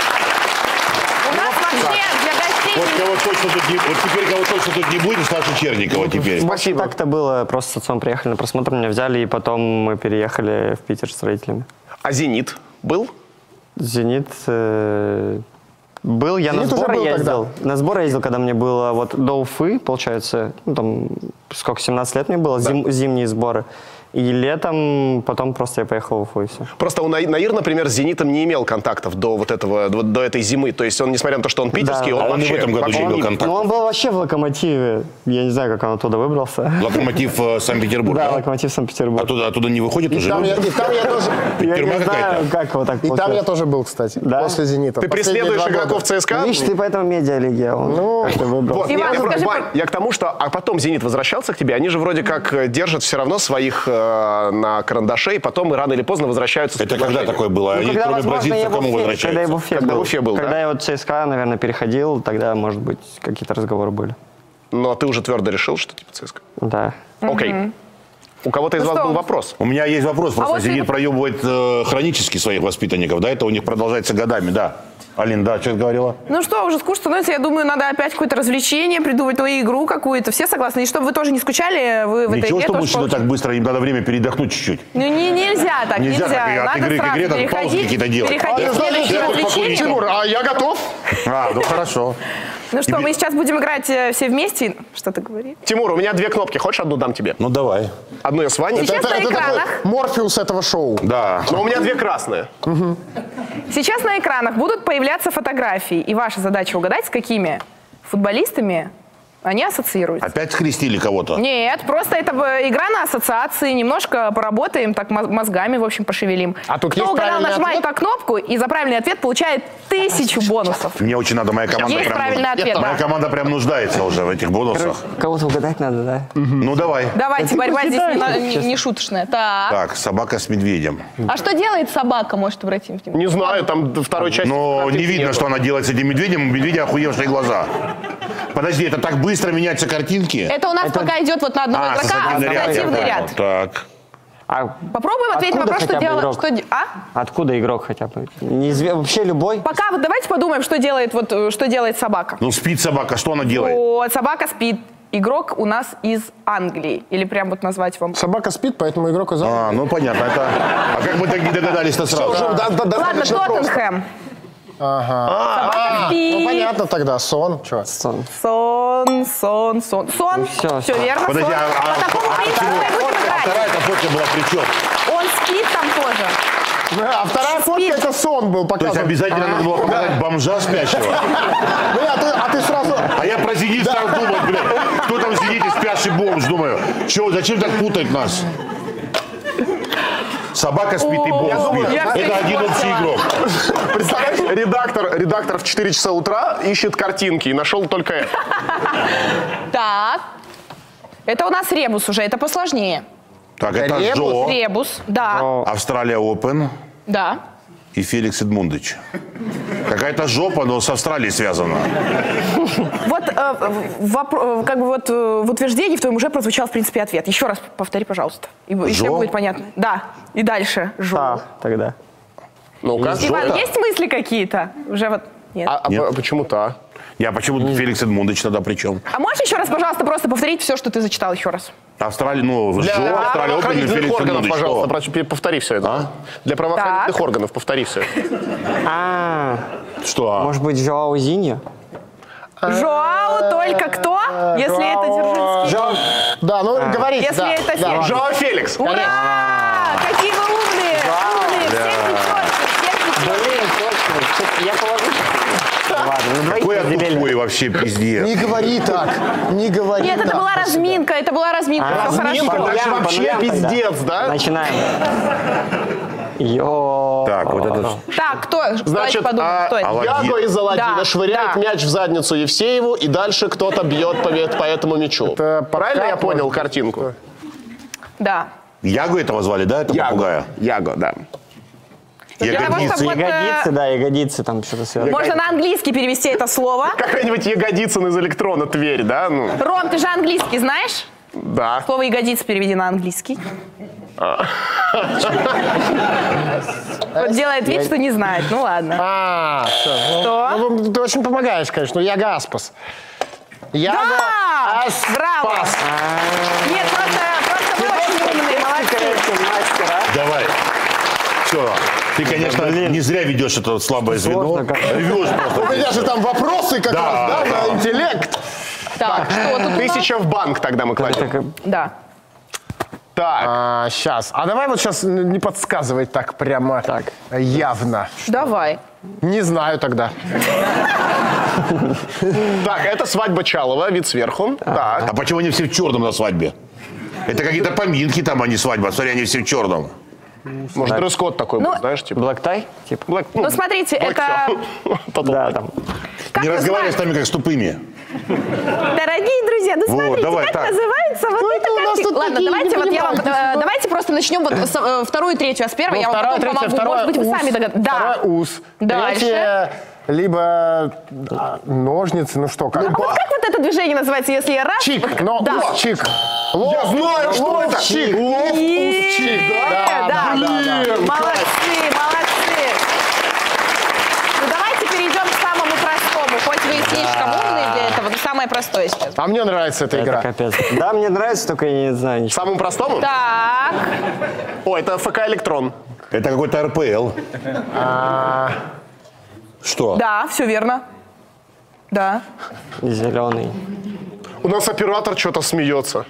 У нас вообще для гостей... Вот кого точно тут не, вот теперь кого точно тут не будет, Саша Черникова теперь. Спасибо. Так-то было, просто с отцом приехали на просмотр, меня взяли, и потом мы переехали в Питер с родителями. А «Зенит» был? Зенит э, был, я «Зенит» на уже сборы был ездил. На сборы ездил, когда мне было вот до Уфы, получается, ну там сколько, семнадцать лет мне было, зим- зимние сборы. И летом потом просто я поехал в Уфу и все. Просто у Наи- Наир, например, с «Зенитом» не имел контактов до вот этого, до, до этой зимы. То есть он, несмотря на то, что он питерский, Да, он да, он и вообще... в этом году вообще не имел не- контактов. Ну он был вообще в «Локомотиве». Я не знаю, как он оттуда выбрался. Локомотив э, Санкт-Петербург, Да, да? «Локомотив» Санкт-Петербург. Оттуда, оттуда не выходит уже? Там я, люди? и там я тоже, Я тюрьма не знаю, какая-то? как вот так и там я получилось. тоже был, кстати, Да? после «Зенита». Ты Последние преследуешь два игроков года. ЦСКА? Ну, видишь, ты поэтому медиалиге, он Ну, как-то выбрался. Вот, Иван, я, скажи, Вань, я к тому, что а потом «Зенит» возвращался к тебе, они же вроде как э, держат все равно своих э, на карандаше, и потом и рано или поздно возвращаются с Это когда предложением. такое было? Ну, Они, когда, кроме возможно, я бразильцев, в кому Уфе- возвращаются? Когда я в Уфе Когда был. в Уфе был, Когда да? я вот в ЦСКА, наверное, переходил, тогда, может быть, какие-то разговоры были. Но ты уже твердо решил, что типа ЦСКА. Да. Окей. У кого-то из Ну вас что? был вопрос. У меня есть вопрос, просто вот «Зенит» ты- проебывает э, хронически своих воспитанников, да? Это у них продолжается годами, да. Алин, да, что ты говорила? Ну что, уже скучно становится. Я думаю, надо опять какое-то развлечение придумать, твою игру какую-то. Все согласны? И чтобы вы тоже не скучали, вы в этой Ничего, игре что тоже мужчины получите. так быстро, им надо время передохнуть чуть-чуть. Ну не, нельзя так, Нельзя нельзя. так, и от Надо игры к сразу игре там паузы переходить, какие-то делать. переходить А, в следующее я развлечение. Тимур, а я готов? А, ну хорошо. Ну что, мы сейчас будем играть э, все вместе. Что ты говоришь? Тимур, у меня две кнопки. Хочешь, одну дам тебе? Ну давай. Одну я с Ваней. Сейчас на такой экранах. Морфеус этого шоу. Да. Но у меня две красные. Сейчас на экранах будут появляться фотографии, и ваша задача угадать, с какими футболистами они ассоциируются. Опять скрестили кого-то? Нет, просто это э, игра на ассоциации, немножко поработаем, так моз- мозгами, в общем, пошевелим. А тут Кто есть угадал, правильный нажимает ответ? на кнопку, и за правильный ответ получает тысячу бонусов. Мне очень надо, моя команда Есть прям... правильный ответ, Моя да. команда прям нуждается уже в этих бонусах. Кого-то угадать надо, да? Ну давай. Давайте, борьба здесь не, на- не- честно. не шуточная. Так. Так, собака с медведем. А что делает собака, может, обратим внимание? Не знаю, там второй части. Но картинки не видно, нету. что она делает с этим медведем. У медведя охуевшие глаза. Подожди, это так быстро меняются картинки? Это у нас пока идет вот на одного А, игрока ассоциативный ряд, я ассоциативный понял. ряд. Так. А Попробуем ответить на Откуда вопрос, что хотя бы делает... игрок? Что, де- а? откуда игрок хотя бы? Неизве... Вообще любой? Пока вот давайте подумаем, что делает, вот, э, что делает собака. Ну спит собака, что она делает? Вот, собака спит. Игрок у нас из Англии. Или прям вот назвать вам. Собака спит, поэтому игрок из А, ну понятно. Это... А как мы так не догадались-то сразу? Уже да- да- Ладно, достаточно просто. Тоттенхэм. Собака Ну, спит. понятно тогда, сон. Чё? Сон. Сон, сон, сон. Сон. всё. Все верно. Подожди, сон. а- а- По такому а принципу почему- мы будем А играть. вторая-то фотка была при чем? Он спит там тоже. А вторая фотка это сон был То есть показан. обязательно надо было показать бомжа спящего. Ну, а, ты, а ты сразу... А я про зенит стал думать, блядь, кто там сидит и спящий бомж, думаю. Че, зачем так путать нас? Собака спит и бомж спит. Это один общий игрок. Представляешь, редактор, редактор в четыре часа утра ищет картинки и нашел только это. Так. Это у нас ребус уже, это посложнее. Так, это Ребус? Жо, Ребус, да, Австралия Опен да. и Феликс Эдмундович. Какая-то жопа, но с Австралией связана. Вот э, вопро- как бы вот э, в утверждении в твоем уже прозвучал, в принципе, ответ. Еще раз повтори, пожалуйста. И, и Жо? всем будет понятно. Да, и дальше. Жо. А, тогда. Ну-ка. Иван, есть мысли какие-то? Уже вот нет. А, а Нет. по- почему-то? Я почему-то Феликс Эдмундович тогда при чем? А можешь еще раз, пожалуйста, просто повторить все, что ты зачитал еще раз? Австралия, ну, Для Жо, Австралия Опен и правоохранительных Феликс органов, Эдмундович. пожалуйста, Что? прошу, пе- повтори все это. Для правоохранительных Так. органов повтори все это. А, Что? может быть, Жоау Зиньо? Жоау только кто? Если это Дзержинский. Да, ну говорите. Если да, это да, Феликс. ладно. Жоао Феликс. Ура! Какие вы умные! Умные! Всех пятерки! Всех пятерки! Блин, точно. Что-то я положу. Ладно, ну двоих Какой я разделили. тупой вообще пиздец. Не говори так, не говори Нет, это так. была разминка, это была разминка. Все Разминка, хорошо. дальше нулям, по вообще нулям тогда. пиздец, да? Начинаем. Йо. Так, вот это... Так, кто? Значит, Давайте подумаем, а, кто это. Аладдин. Яго из Аладдина Да, швыряет да. мяч в задницу Евсееву, и дальше кто-то бьет по, по этому мячу. Это Правильно я подкат, понял может, картинку? Да. Ягу этого звали, да, это попугая? Яго, да. Для того, Ягодицы. чтобы вот, э, Ягодицы, да, ягодицы там что-то связано. можно на английский перевести это слово. Какая-нибудь Ягодицын из электрона Тверь, да? Ну, Ром, ты же английский знаешь? да. Слово ягодицы переведи на английский. Вот делает вид, что не знает. Ну ладно. А, всё, ну, Что? ну, ты очень помогаешь, конечно. Ну, я Гаспас. Я Да! Гаспас. Браво! Нет, просто, просто вы очень умные, молодцы. Давай. Все. Ты, конечно, не зря ведешь это вот слабое звено. Сложно как-то. Рвешь просто. У меня же там вопросы как Да, раз, да, да. на интеллект. Так, что тут у нас? Тысяча в банк тогда мы кладем. Так, Да. Так, А, сейчас. А давай вот сейчас не подсказывать так прямо Так. явно. Давай. Не знаю тогда. так, это свадьба Чалова, вид сверху. Так. А почему они все в черном на свадьбе? Это какие-то поминки там, а не свадьба. Смотри, они все в черном. Может, дресс-код такой Ну, был, знаешь, типа. Black tie? Типа. Black- Ну, смотрите, Black это... Total Да, Black. там. Как Не разговаривай с называется? нами как с тупыми. Дорогие друзья, ну Вот, смотрите, давай как так. называется вот Ну, эта это у нас картинка. тут Ладно, такие давайте не вот я вам, понимают, э, давайте просто начнем вот с э, вторую, третью, а с первой Ну, я вам вторая, потом третья, помогу. вторая Может быть, вы ус, сами догадаетесь. Да. Вторая ус. Дальше. Третья, либо а, ножницы, ну что, как? А вот как вот это движение называется, если я раз... Чик, но Да. ус, чик. Я знаю, что это. Чик. Лов, И- чик. Да, да, блин, Молодцы, молодцы. Ну давайте перейдем к самому простому. Хоть вы и слишком умные для этого, но самое простое сейчас. А мне нравится эта Это игра. капец. Да, мне нравится, только я не знаю ничего. Самым простому? Так, О, это ФК Электрон. Это какой-то эр пэ эл. Что? да, все верно. Да. Зеленый. У нас оператор что-то смеется.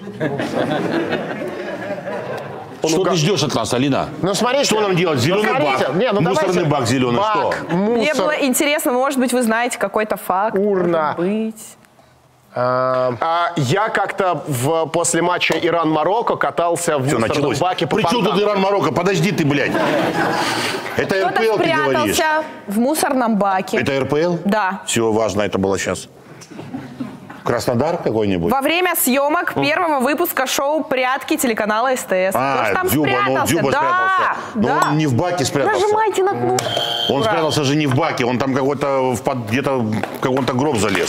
Что ты ждешь от нас, Алина? Ну смотрите. Что нам делать? Зеленый Ну, смотрите. бак. Не, ну, Мусорный давайте. бак зеленый. Бак, Что? Мне мусор. было интересно, может быть, вы знаете какой-то факт. Урна. Может быть. А, А, я как-то в, после матча Иран-Марокко катался в Все, мусорном началось. баке по При чем тут фонтану. Иран-Марокко? Подожди ты, блядь. Это эр пэ эл, Кто-то ты говоришь? спрятался в мусорном баке. Это эр пэ эл? Да. Все, важно это было сейчас. Краснодар какой-нибудь? Во время съемок первого выпуска шоу «Прятки» телеканала СТС. Кто ж А, там Дзюба, ну спрятался? Дзюба да, спрятался. Но да. он не в баке спрятался. Нажимайте на кнопку. Он спрятался же не в баке, он там какой-то в под- где-то в какой-то гроб залез.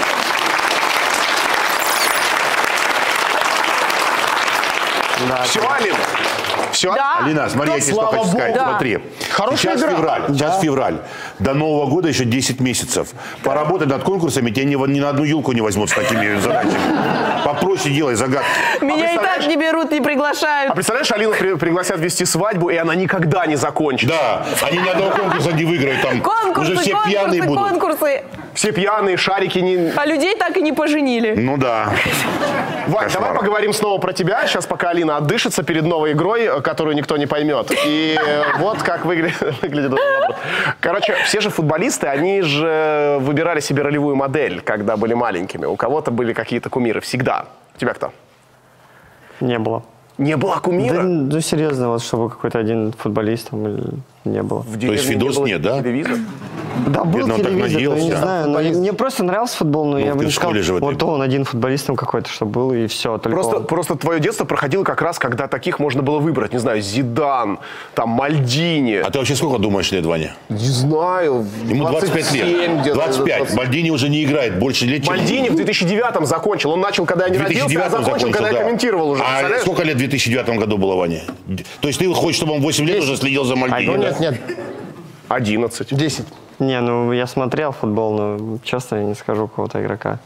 Все, Алина? Все? Да. Алина, смотри, я тебе что слава хочу сказать. Богу. Смотри. Хорошая Сейчас игра. февраль. Сейчас февраль. До Нового года еще десять месяцев. Поработай над конкурсами, тебя ни, в- ни на одну елку не возьмут с такими задачами. Попроще делай загадки. Меня и так не берут, не приглашают. А представляешь, Алину при- пригласят вести свадьбу, и она никогда не закончится. Да, они ни одного конкурса не выиграют там. Конкурсы, Уже все конкурсы, пьяные будут. конкурсы. Все пьяные, шарики не... А людей так и не поженили. Ну да. Вань, Кошмар. давай поговорим снова про тебя. Сейчас пока Алина отдышится перед новой игрой, которую никто не поймет. И вот как выглядит, выглядит этот вопрос. Короче, все же футболисты, они же выбирали себе ролевую модель, когда были маленькими. У кого-то были какие-то кумиры. Всегда. У тебя кто? Не было. Не было кумира? Да, ну, серьезно, вот чтобы какой-то один футболист там или- не было. В То есть деревне Фидос не было нет, да? телевизора? Да, был Видно, он так телевизор, но я не надеялся. знаю. но мне просто нравился футбол, но Ну, я ты бы не в школе же сказал, в этой. вот он один футболист там какой-то, что был, и все. Только Просто, он. просто твое детство проходило как раз, когда таких можно было выбрать. Не знаю, Зидан, там, Мальдини. А ты вообще сколько думаешь лет, Ваня? Не знаю, Ему двадцать пять лет. где-то. двадцать пять. двадцать. Мальдини уже не играет больше лет, чем... Мальдини в две тысячи девятом закончил. Он начал, когда я не В родился, а 2009 закончил, когда да. я комментировал уже. А представляешь? сколько лет в две тысячи девятом году было, Ваня? То есть ты хочешь, чтобы он восемь лет уже следил за Мальдини? Ну да? нет, нет, одиннадцать. десять. Не, ну я смотрел футбол, но честно я не скажу какого-то игрока.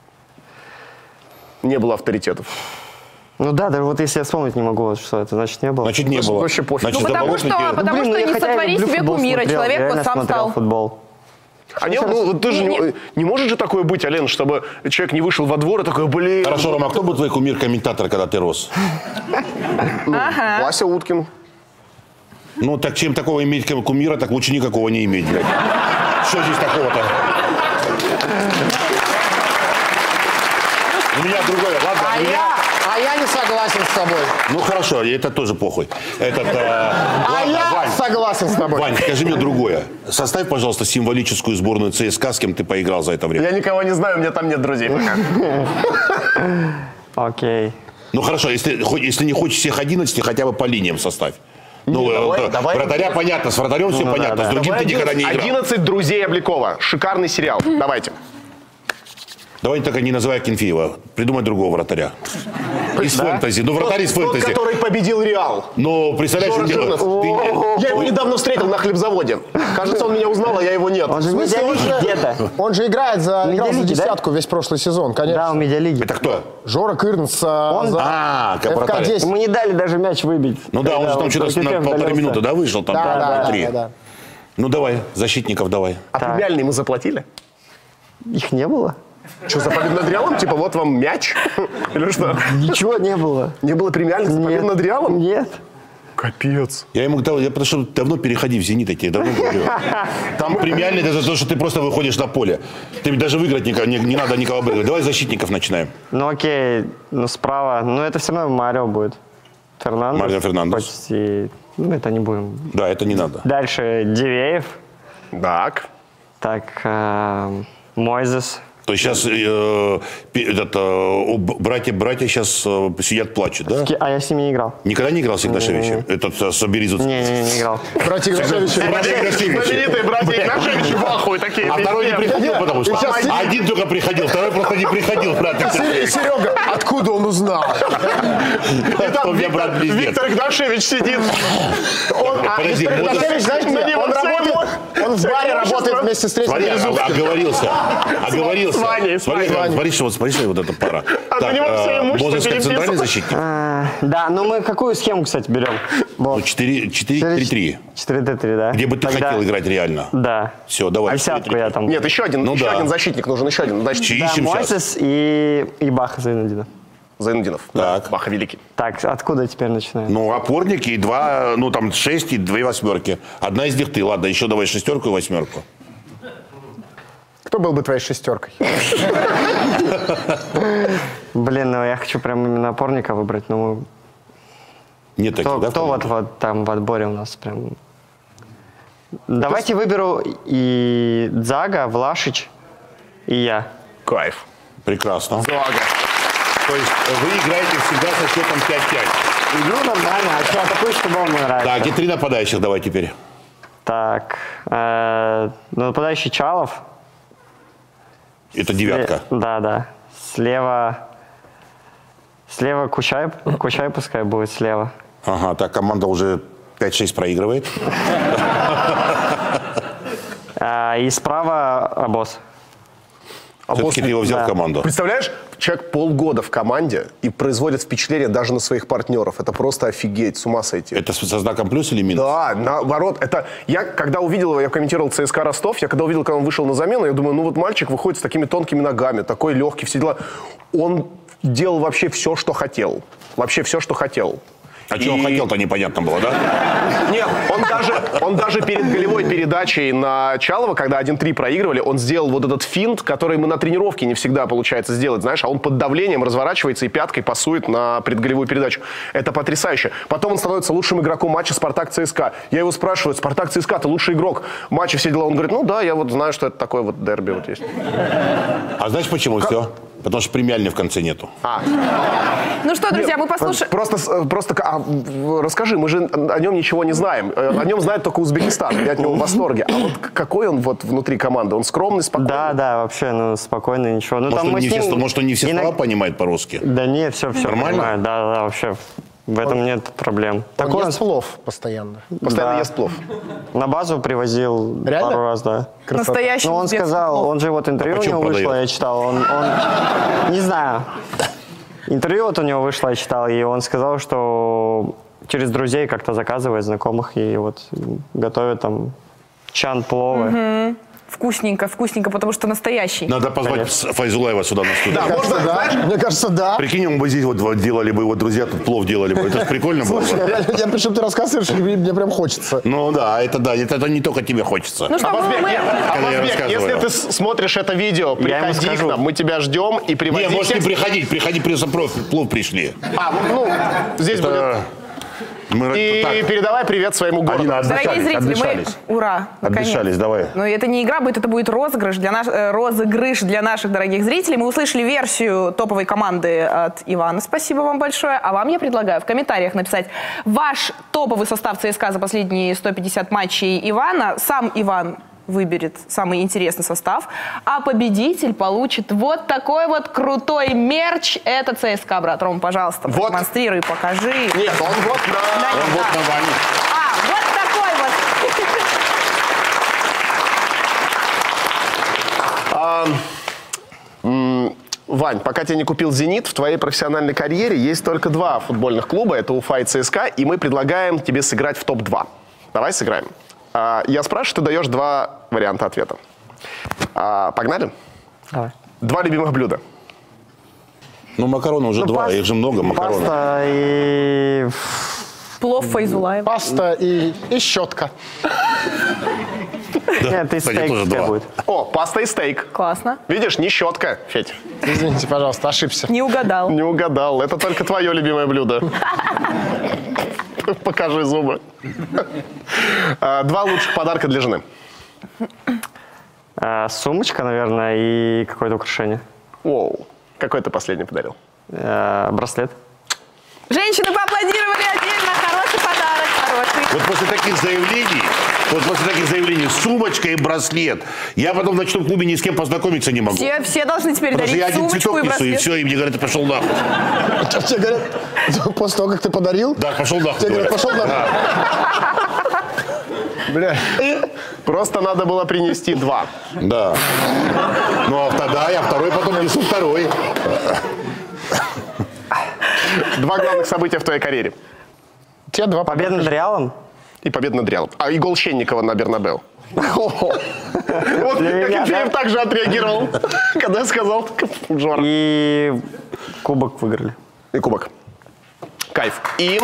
Не было авторитетов. Ну да, даже вот если я вспомнить не могу, вот что это значит не было. Значит, не было. вообще пофиг. Значит, Ну, потому что, заболотники- потому Блин, что ну я не хотя я сотвори люблю себе футбол кумира, смотрел, человек я вот реально сам смотрел стал. футбол. А нет, ну вот ты же Не, не, не. не может же такое быть, Ален, чтобы человек не вышел во двор и такой, блин, Хорошо, Рома, а кто был твой кумир-комментатор, когда ты рос? Ага. Вася Уткин. Ну, так чем такого иметь кумира, так лучше никакого не иметь, блядь. Что здесь такого-то? У меня другое, ладно? А у меня- я, а я не согласен с тобой. Ну, хорошо, это тоже похуй. Этот, э, А ладно, я Вань, согласен с тобой. Вань, скажи мне другое. Составь, пожалуйста, символическую сборную ЦСКА, с кем ты поиграл за это время. Я никого не знаю, у меня там нет друзей пока. Окей. Ну, хорошо, если, хоть- если не хочешь всех одиннадцати, хотя бы по линиям составь. Ну, э, давай, э, давай. вратаря понятно, с вратарем все Ну, да, понятно, да. с другим ты никогда не играл. одиннадцать друзей Обликова. Шикарный сериал. Давайте. Давай только не называй Акинфеева. Придумай другого вратаря. Из фэнтези. Ну, вратарь из Тот, фэнтези. который победил Реал. Ну, представляешь, Жора где- Жирнов. ты- Я его недавно встретил на хлебзаводе. Кажется, он меня узнал, а я его нет. Он же в смысле, он медиалиге же- где-то. Он же играет за, играл за Медиалиги, да? десятку весь прошлый сезон, конечно. Да, у медиалиги. Это кто? Жора Кырнс а, за А, как эф ка вратарь. десять. Ему не дали даже мяч выбить. Ну да, он же там что-то на полторы минуты, да, вышел там? Да, да, да, внутри. да, да. Ну давай, защитников давай. А премиальные мы заплатили? Их не было. Что, за победу над Реалом? Типа, вот вам мяч? Или что? Ничего не было. Не было премиальных за победу Нет. над Реалом? Нет. Капец. Я ему говорил, я потому что давно переходи в «Зенит», я тебе давно говорю. Там премиальный даже то, что ты просто выходишь на поле. Ты даже выиграть никого- не, не надо никого обыгрывать. Давай защитников начинаем. Ну окей, ну справа. Ну это все равно Марио будет. Фернандес. Марио Фернандес. Почти. Ну это не будем. Да, это не надо. Дальше Дивеев. Так. Так, э, Мойзес. То есть сейчас э, пи- этот, э, о, б- братья, братья сейчас э, сидят, плачут, да? Ки- А я с ними не играл. Никогда не играл с Игнашевичем? Этот э, с Березовцем? Не, не, не играл. Братья Игнашевичи. Братья Игнашевичи. Знаменитые братья Игнашевичи в ахуе такие. А второй не везде. приходил, потому что сейчас- один только приходил, второй просто не приходил, брат. Сер- Серега, откуда он узнал? И там У меня Виктор, брат-близнец. Виктор Игнашевич сидит. Он, а, Подожди, Виктор вот- Игнашевич, знаешь, На на него он вся работает, его- он в вся баре его работает общество. вместе с третьим Смотри, а- Березовским. оговорился. Оговорился. С Ваней, с Смотри, Ваней. смотри, что, вот, смотри, что вот эта пара. А на него все э, имущество Можно сказать, центральный переписано. защитник? А, да, ну мы какую схему, кстати, берем? Ну, четыре три три. четыре дэ три, да? Где бы ты Тогда- хотел играть реально? Да. Все, давай. А десятку я там. Нет, еще один, Ну еще да. один защитник нужен, еще один. Значит, Чи- Да, ищем сейчас. Мойсес и, и Баха Зайнудина. Зайнудинов. Так. Баха великий. Так, откуда теперь начинаем? Ну, опорники и два, ну, там, шесть и две восьмерки. Одна из них ты. Ладно, еще давай шестерку и восьмерку. Кто был бы твоей шестеркой? Блин, ну я хочу прям именно опорника выбрать, ну Нет таких, кто, да? кто вот, вот там в отборе у нас прям... Давайте выберу и Дзага, Влашич и я. Кайф. Прекрасно. Зага. То есть вы играете всегда со счетом пять пять. Ну нормально, а что, такой футбол мне нравится. Так, и три нападающих давай теперь. Так, э, ну, нападающий Чалов. Это девятка. Сле- Да, да. Слева... Слева Кучай, Кучай пускай будет слева. Ага, так, команда уже пять шесть проигрывает. А, и справа Абос. А Все-таки после- ты его взял да. в команду. Представляешь, человек полгода в команде и производит впечатление даже на своих партнеров. Это просто офигеть, с ума сойти. Это со знаком плюс или минус? Да, наоборот. Это я, когда увидел его, я комментировал ЦСКА Ростов, я когда увидел, когда он вышел на замену, я думаю, ну вот мальчик выходит с такими тонкими ногами, такой легкий, все дела. Он делал вообще все, что хотел. Вообще все, что хотел. А что он И- хотел-то, непонятно было, да? Нет, он даже, он даже перед голевой передачей на Чалова, когда один-три проигрывали, он сделал вот этот финт, который мы на тренировке не всегда получается сделать, знаешь, а он под давлением разворачивается и пяткой пасует на предголевую передачу. Это потрясающе. Потом он становится лучшим игроком матча «Спартак-ЦСКА». Я его спрашиваю, «Спартак-ЦСКА, ты лучший игрок матча, все дела?» Он говорит, ну да, я вот знаю, что это такое вот дерби вот есть. А знаешь почему все? Потому что премиальной в конце нету. Ну что, друзья, мы послушаем... Просто, с- просто а, в- расскажи, мы же о нем ничего не знаем. Э, О нем знает только Узбекистан, я от него в восторге. А вот к- какой он вот внутри команды? Он скромный, спокойный? Да, да, вообще, ну, спокойно, ничего. Ну, Может, там он мы не с все, ним может, он не все иног- слова понимает по-русски? Да нет, все, все Нормально? понимаю. Да, да, вообще. В этом нет проблем. Он Такой ест плов постоянно. Постоянно да. ест плов. на базу привозил Реально? пару раз, да. Настоящий Ну, он узбекский сказал, плов. он же вот интервью А у почем него вышло, продает? я читал, он, он, не знаю, интервью вот у него вышло, я читал, и он сказал, что через друзей как-то заказывает, знакомых, и вот готовит там чан плова. Вкусненько, вкусненько, потому что настоящий. Надо позвать Файзулаева сюда на студию. Да, можно, знаешь, Мне кажется, да. Прикинь, мы бы здесь вот, вот делали бы, вот друзья тут плов делали бы. Это же прикольно было Слушай, бы. реально, я причем ты рассказываешь, и мне прям хочется. Ну да, это да, это, это не только тебе хочется. Ну что, мы- Абазбек, мы... нет, Когда я Абазбек, если рассказываю. ты с- смотришь это видео, Я ему приходи к скажу. нам, мы тебя ждем и приводи. Не, можешь не всех- приходить, приходи, просто плов, плов пришли. А, ну, здесь Это мы будет. И так, передавай привет своему городу. Алина, Дорогие отдышались, зрители, отдышались. мы... Ура! наконец. Отдышались, давай. Но это не игра будет, это будет розыгрыш для, наш... э, розыгрыш для наших дорогих зрителей. Мы услышали версию топовой команды от Ивана. Спасибо вам большое. А вам я предлагаю в комментариях написать ваш топовый состав ЦСКА за последние сто пятьдесят матчей Ивана. Сам Иван выберет самый интересный состав, а победитель получит вот такой вот крутой мерч. Это ЦСКА, брат. Ром, пожалуйста, Вот. продемонстрируй, покажи. Нет, он вот на... Да, Он вот да. на Ване. А, вот такой вот. Вань, пока тебя не купил «Зенит», в твоей профессиональной карьере есть только два футбольных клуба. Это Уфа и ЦСКА, и мы предлагаем тебе сыграть в топ два. Давай сыграем. А, Я спрашиваю, ты даешь два варианта ответа. А, Погнали? Давай. Два любимых блюда. Ну, макароны уже Ну, два, пас- их же много, макаронов. Паста и... Плов Файзулаева. Паста и, и щетка. Нет, и кстати, стейк тоже у тебя два. будет. О, паста и стейк. Классно. Видишь, не щетка, Федь. Извините, пожалуйста, ошибся. Не угадал. Не угадал. Это только твое любимое блюдо. Покажи зубы. А, Два лучших подарка для жены. А, сумочка, наверное, и какое-то украшение. Воу. Какой ты последний подарил? А, браслет. Женщины поаплодировали отдельно. Хороший подарок. Хороший. Вот после таких заявлений, вот после таких заявлений, сумочка и браслет, я потом в ночном клубе ни с кем познакомиться не могу. Все, все должны теперь Потому что я дарить один сумочку цветок и несу, и браслет. все, и мне говорят, ты пошел нахуй. Тебе говорят, после того, как ты подарил, Да, пошел нахуй. тебе говорят, говорят. пошел на... Бля. Просто надо было принести два. Да. Ну, а тогда я второй потом несу второй. Два главных события в твоей карьере. Тебе два Победа над Реалом. И победа над Реалом. А и гол Щенникова на Бернабеу. Вот Для меня, Якимфеев да? также отреагировал, когда я сказал Жора. И кубок выиграли. И кубок. Кайф. И...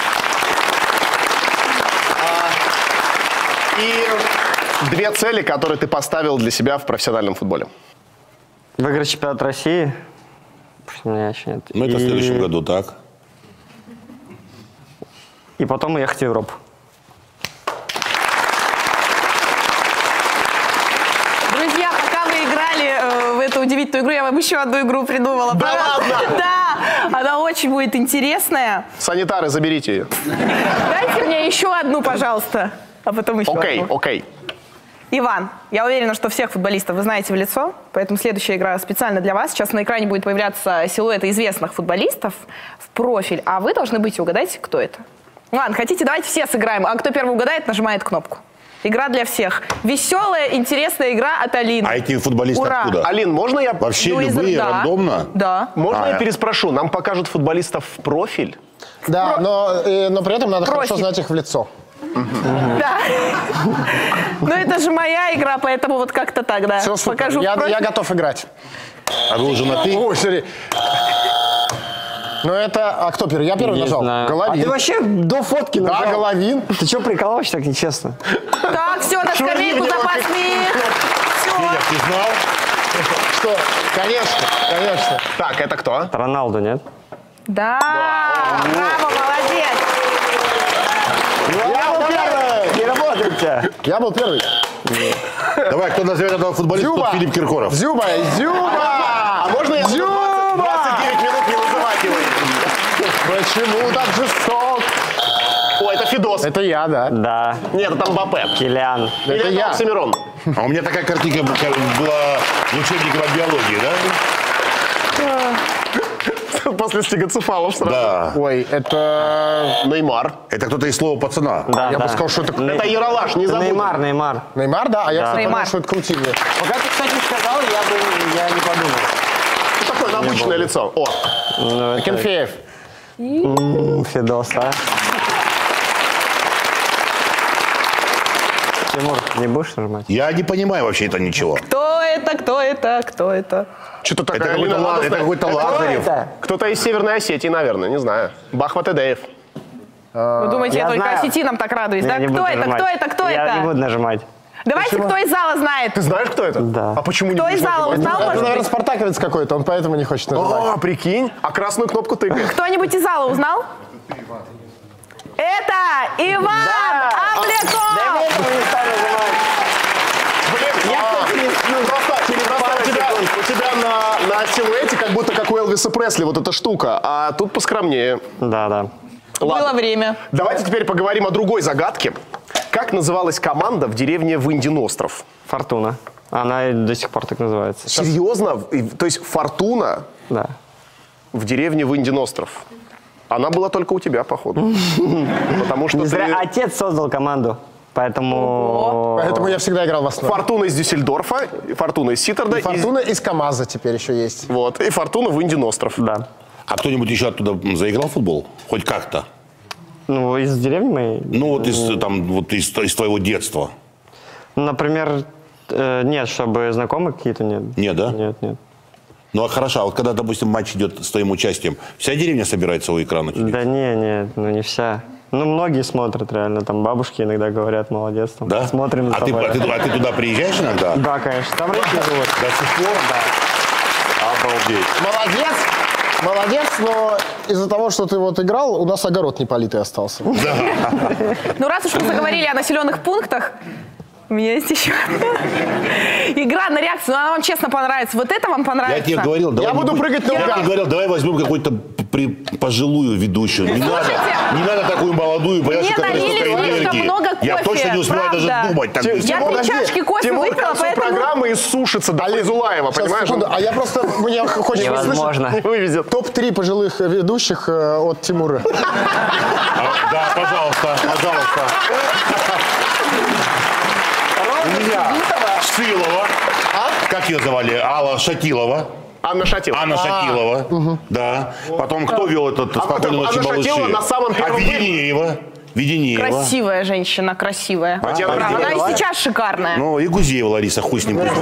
а, И две цели, которые ты поставил для себя в профессиональном футболе. Выиграть чемпионат России. Что у меня еще нет. Ну, это в И- следующем году, так. И потом уехать в Европу. Друзья, пока вы играли э, в эту удивительную игру, я вам еще одну игру придумала. Да Пожалуйста. ладно? Да, она очень будет интересная. Санитары, заберите ее. Дайте мне еще одну, пожалуйста. А потом еще Окей, одну. окей. Иван, я уверена, что всех футболистов вы знаете в лицо, поэтому следующая игра специально для вас. Сейчас на экране будет появляться силуэты известных футболистов в профиль, а вы должны быть и угадать, кто это. Ладно, хотите, давайте все сыграем, а кто первый угадает, нажимает кнопку. Игра для всех. Веселая, интересная игра от Алины. А эти футболисты Ура. откуда? Алин, можно я... Вообще Ну, из- любые, да. рандомно? Да. Можно А, я я- переспрошу? Нам покажут футболистов в профиль? Да, но, э, но при этом надо Профиль. хорошо знать их в лицо. Да. Ну это же моя игра, поэтому вот как-то так, да. Все супер. Покажу Я, профиль. я готов играть. А вы уже на ты? Ой, смотри. Ну это... А кто первый? Я первый Не нажал? знаю. А Головин. ты вообще до фотки Да, нажал. Головин. Ты что, прикалываешь так нечестно? Так, все, на скамейку в него запасных. Все. Ты знал? Что? Конечно, конечно. Так, это кто? Роналду, нет? Да. Браво, молодец. Я был первый. Не работает у тебя. Я был первый. Давай, кто назовет этого футболиста, Зюба. тот Филипп Киркоров. Зюба, Зюба. А можно я Зюба. двадцать девять минут не вызывать его? Почему так жесток? О, это Фидос. Это я, да. Да. Нет, это Мбаппе. Килиан. Или Это это я. Оксимирон. А у меня такая картинка была в учебнике по биологии, да? После стегоцефалов сразу. Да. Ой, это... Неймар. Это кто-то из слова пацана. Да, Я да. бы сказал, что это... Это Ералаш, не забудь. Неймар, Неймар. Неймар, да? А я, кстати, Неймар. подумал, что это Каутиньо. Пока ты, кстати, сказал, я бы я не подумал. Ну, такое на обычное лицо. О, Ну, это... Кенфеев. М, Фидос, а? Тимур, не будешь нажимать? Я не понимаю вообще это ничего. Кто это, кто это, кто это? что-то Это такое. какой-то, Ла- это какой-то Лазарев. Кто-то из Северной Осетии, наверное, не знаю. Бахмат Эдеев. Вы думаете, я, Я только знаю. осетинам так радуюсь, Я да? не буду Кто это, нажимать. кто это, кто Я это? не буду нажимать. Давайте, кто из зала знает. Ты знаешь, кто это? Да. А почему не Кто из будешь зала нажимать? узнал, Это, может наверное, быть? спартаковец какой-то, он поэтому не хочет нажимать. О, прикинь, а красную кнопку тыкает. Кто-нибудь из зала узнал? Это Иван Обляков! Блин, а, просто, просто у тебя, у тебя на, на силуэте как будто как у Элвиса Пресли вот эта штука, а тут поскромнее. Да, да. Было время. Давайте теперь поговорим о другой загадке. Как называлась команда в деревне Вындин-Остров? Фортуна. Она и до сих пор так называется. Серьезно? И- То есть Фортуна Да. в деревне Вындин-Остров? Она была только у тебя, походу. Потому что Не ты... зря отец создал команду, поэтому... Поэтому я всегда играл в основу. Фортуна из Дюссельдорфа, Фортуна из Ситтерда. И Фортуна из КамАЗа теперь еще есть. Вот, и Фортуна Вындин-Остров. Да. А кто-нибудь еще оттуда заиграл в футбол? Хоть как-то? Ну, из деревни моей, Ну, вот из, там, вот из, из твоего детства. например, э, нет, чтобы знакомые какие-то нет. Нет, да? Нет, нет. Ну, а хорошо, а вот когда, допустим, матч идет с твоим участием, вся деревня собирается у экрана? Да не, не, ну не вся. Ну, многие смотрят реально, там бабушки иногда говорят, молодец, там, Да? смотрим за а ты, тобой. а, ты, а ты туда приезжаешь иногда? Да, конечно, там родители живут. До сих пор? Да. Обалдеть. Молодец! Молодец, но из-за того, что ты вот играл, у нас огород неполитый остался. Ну, раз уж мы заговорили о населенных пунктах, у меня есть еще игра на реакцию. Ну, она вам честно понравится. Вот это вам Я понравится? тебе говорил, давай Я не буду будь- прыгать Я наугад. тебе говорил, давай возьмем какую-то при, пожилую ведущую. Не надо, не надо такую молодую, понимаешь, Мне которая налили столько слишком энергии. много Я кофе, точно не успеваю правда. даже думать. Там, Я три Подожди, чашки кофе Тимур к выпила, концу поэтому... программы иссушится до Файзулаева, Сейчас, понимаешь? секунду, а я просто, мне хочется Невозможно. услышать Не вывезет. топ три пожилых ведущих э, от Тимура. А, да, пожалуйста, пожалуйста. У меня Шилова. Как ее звали? Алла Шатилова. Анна Шатилова. Анна Шатилова. Да. Потом кто вел этот А «Спокойной потом ночи, Анна малыши»? Шатилова на самом А первом Веденеева? Веденеева. Красивая женщина, красивая. А тебе Правда, она нравится? и сейчас шикарная. Ну, и Гузеева Лариса, хуй с ним. пусть.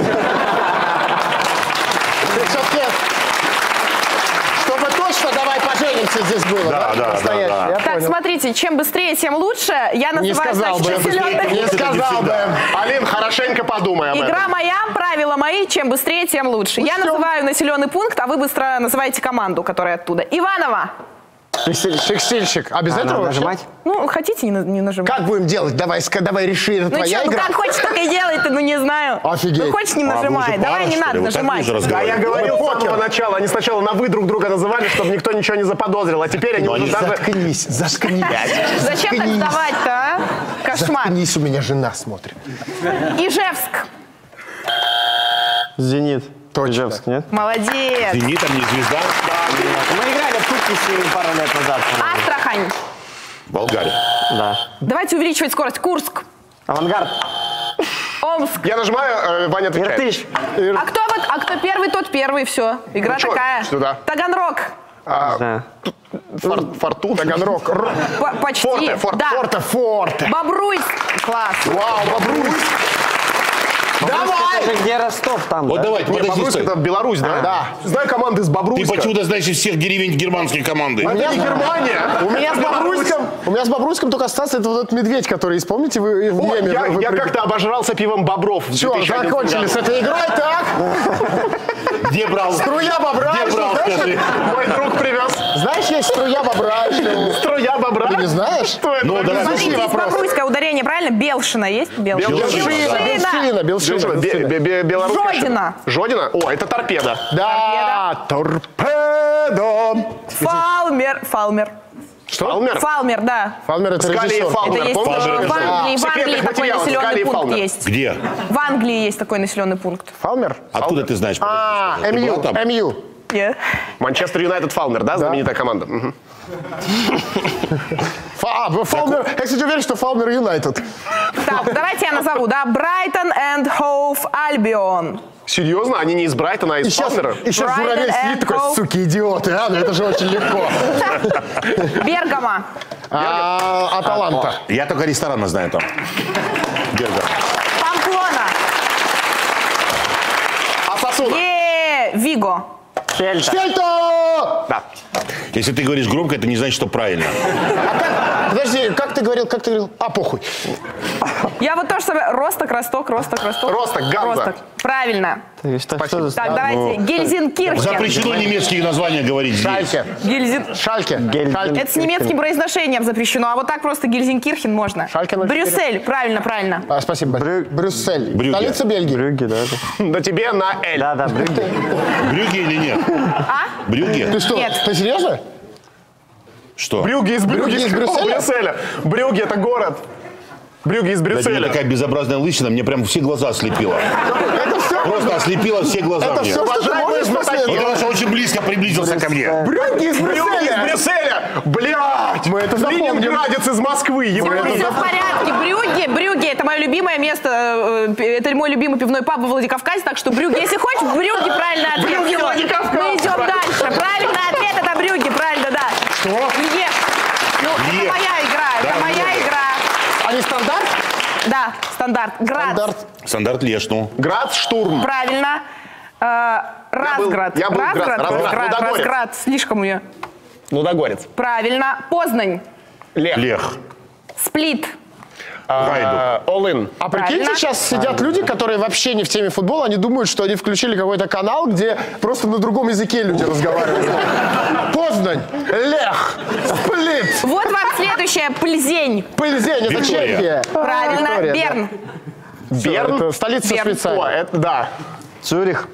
Все-таки, чтобы точно давай поженимся здесь было. Да, да, да, Настоящее, да. я Так, понял. смотрите, чем быстрее, тем лучше. Я Не называю, сказал значит, бы. населенный Не пункт. сказал бы. Алин, хорошенько подумай об этом. Игра моя, правила мои, чем быстрее, тем лучше. Я называю населенный пункт, а вы быстро называете команду, которая оттуда. Иваново. Текстиль- Текстильщик. А без А, этого надо вообще? нажимать? Ну, хотите, не, на- не нажимать? Как будем делать? Давай, ска- давай реши, это Ну твоя что, ну игра. как хочешь, так и делай ты, ну не знаю. Офигеть. Ну хочешь, не А, вы нажимай. уже Давай, пара, не что надо ли? Вот так вы нажимать. уже Да, я разговариваете? говорил с самого начала. Они сначала на «вы» друг друга называли, чтобы никто ничего не заподозрил. А теперь они Ну, уже они даже... Заткнись, заткнись. Зачем так Заткнись. вставать-то, а? Кошмар. Заткнись, у меня жена смотрит. Ижевск. Зенит. Точно. Ижевск, нет? Молодец. Зенит, там не звезда. Мы играли в Кубке с ними пару лет назад. по-моему. Астрахань. Болгария. Да. Давайте увеличивать скорость. Курск. Авангард. Омск. Я нажимаю, э, Ваня отвечает. Иртыш. А кто вот, а кто первый, тот первый, все. Игра Ну, чё, такая. сюда. Таганрог. Да. Фор- Фортуна. Таганрог. Р- По- почти. Форте, форте, да. Форте, форте. Бобруйск. Класс. Вау, Бобруйск. Давай! Это же где Ростов там, Вот да? давайте, Не, подожди, Бобруйск стой. это Беларусь, да? Да. Знаю команды из Ты Бобруйска. почему-то знаешь из всех деревень германской команды. Это не Германия. У меня с Бобруйском, у меня с Бобруйском только остался это вот этот медведь, который, помните, вы в О, меме я вы- я вы- как-то обожрался пивом Бобров. в Все, две тысячи одиннадцатом закончили с году. этой игрой, так? Где брал? Струя бобра. Где что, брал, знаешь, скажи? Мой друг привез. Знаешь, есть струя бобра. что- Струя бобра. Ты не знаешь? Что это? Ну, давай. Смотрите, из вопрос. Бобруйска ударение, правильно? Белшина есть? Белшина. Белшина, Белшина, Белшина, Белшина, бе- Белшина. бе- бе- белорусская Жодина. что-то. Жодина? О, это торпеда. Да, торпедо. Фалмер. Фалмер. Что? Фалмер? Фалмер, да. Фалмер это Скали и режиссер. Фалмер. Это есть помнишь? э, в Англии, в Англии Секретных такой материалов, Скали и населенный пункт Фалмер. есть. Где? В Англии есть такой населенный пункт. Фалмер? Откуда ты знаешь? А, Подожди, ты была МЮ, там? МЮ. Yeah. Манчестер Юнайтед Фалмер, да? Знаменитая команда. Мгм. Фа- а, Фалмер, я, кстати, уверен, что Фалмер Юнайтед. Так, давайте я назову, да? Брайтон энд Хоув Альбион. Серьезно? Они не из Брайтона, а из И сейчас, Фалмера? и сейчас Brighton журавель and сидит такой, Hove. суки, идиоты, а? Ну это же очень легко. Бергамо. А, Аталанта. Я только рестораны знаю там. Бергер. Памплона. Осасуна. Е, Виго. Сельта. Сельто! Да. Если ты говоришь громко, это не значит, что правильно. А как, подожди, как ты говорил, как ты говорил? А, похуй. Я вот тоже самое. Росток, Росток, Росток, Росток. Росток, Ганза. Росток. Правильно. Ты что, что за- Так, давайте. Гельзенкирхен. Запрещено немецкие названия говорить здесь. Шальке. Гельзен... Шальке. Гель- Шальке. Это с немецким произношением запрещено, а вот так просто Гельзенкирхен можно. Шальке ноль четыре. Брюссель. Правильно, правильно. А, спасибо. Брю- Брюссель. Брюгге. Столица Бельгии. Брюгге, да? Да тебе на Эль. Да, да, Брюгге. Брюгге или нет? А? Брюгге? Ты что, Нет. ты серьезно? Что? Брюгге из Брюгге. Брюгге из Брюсселя? Брюсселя. Брюгге это город. Брюгге из Да, тебе Брюсселя. такая безобразная лысина, мне прям все глаза ослепила. Это все? Просто ослепила все глаза Это мне. все, что ты Уважаемые можешь после знатоки. Вот этого? потому что очень близко приблизился ко мне. Брюгге из Брюгге из Брюсселя. Брюсселя. Блядь. Мы это запомним. Ленинградец из Москвы. Его Все это в порядке. Брюгге, Брюгге, это мое любимое место, э, это мой любимый пивной паб во Владикавказе, так что Брюгге, если хочешь, Брюгге правильный ответ. Брюгге, Всё. Владикавказ. Мы идем дальше. Правильный ответ это Брюгге, правильно, да. Что? Лье. Ну, это Лье. моя игра, это Да, моя Лье. игра. А не стандарт? Да, стандарт. Град. Стандарт. Стандарт Леш, ну. Град Штурм. Правильно. Э, Разград. я был Град, Разград, Разград, Разград, Лудогорец. Разград. Слишком мне. Лудогорец. Правильно. Познань. Лех. Лех. Сплит. А, All-in. А прикиньте, Правильно. сейчас сидят люди, которые вообще не в теме футбола, они думают, что они включили какой-то канал, где просто на другом языке люди разговаривают. Познань, Лех, Сплит, Вот вам следующая. Пльзень. Пыльзень, это Виктория. Чехия. Правильно. Виктория, да. Берн. Берн. Это столица Берн. Швейцарии. О, это да. Цюрих.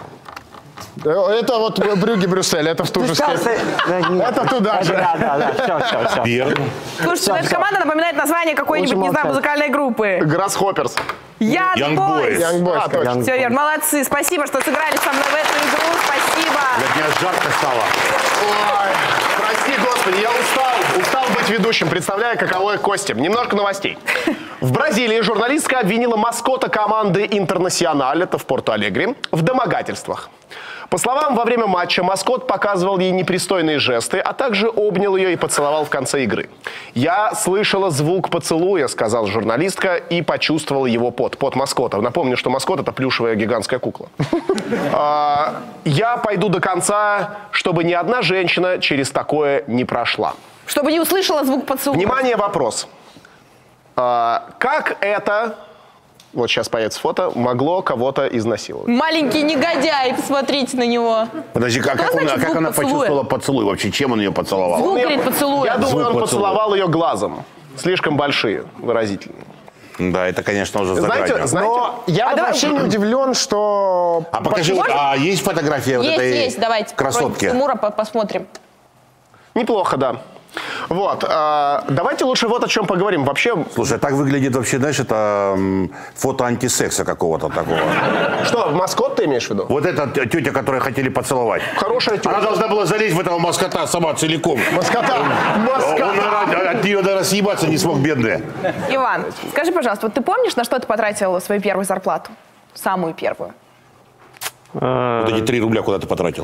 Это вот Брюгге, Брюссель, это в ту же степень. Это туда же. Да, да, да, все, все, все. Берн. Слушайте, ну эта команда напоминает название какой-нибудь, Лучше не знаю, молчать. музыкальной группы. Грассхопперс. Young Young Boys. Boys. Young Boys, А, точно. конечно. Все, Яр, молодцы. Спасибо, что сыграли со мной в эту игру. Спасибо. Для меня жарко стало. Ой, прости, господи, я устал. Устал быть ведущим. Представляю, каково Костя. Немножко новостей. В Бразилии журналистка обвинила маскота команды «Интернациональ», это в Порту-Алегре, в домогательствах. По словам, во время матча маскот показывал ей непристойные жесты, а также обнял ее и поцеловал в конце игры. «Я слышала звук поцелуя», — сказала журналистка, и почувствовала его пот, пот маскота. Напомню, что маскот — это плюшевая гигантская кукла. А, «Я пойду до конца, чтобы ни одна женщина через такое не прошла». Чтобы не услышала звук поцелуя. Внимание, вопрос. А, Как это, вот сейчас появится фото, могло кого-то изнасиловать? Маленький негодяй, посмотрите на него. Подожди, как, Что как, он- значит а как звук она поцелуя? почувствовала поцелуй вообще? Чем он ее поцеловал? Звук, говорит, поцелуя. Я думаю, Звук он поцелуя. поцеловал ее глазом. Слишком большие, выразительные. Да, это, конечно, уже за Знаете, гранью. знаете, Но я А вот давай- вообще не удивлен, что... А покажи, вот, Можно? а есть фотография вот Есть, этой есть, давайте. красотки? Тимура по- посмотрим. неплохо, да. Вот. э, давайте лучше вот о чем поговорим. Вообще, Слушай, так выглядит вообще, знаешь, это м, фото антисекса какого-то такого. что, маскот ты имеешь в виду? Вот эта т- тетя, которую хотели поцеловать. Хорошая тетя. Она должна была залезть в этого маскота сама целиком. Маскота. Он, наверное, от нее даже съебаться не смог, бедная. Иван, скажи, пожалуйста, вот ты помнишь, на что ты потратил свою первую зарплату? Самую первую. Э, Вот эти три рубля куда ты потратил?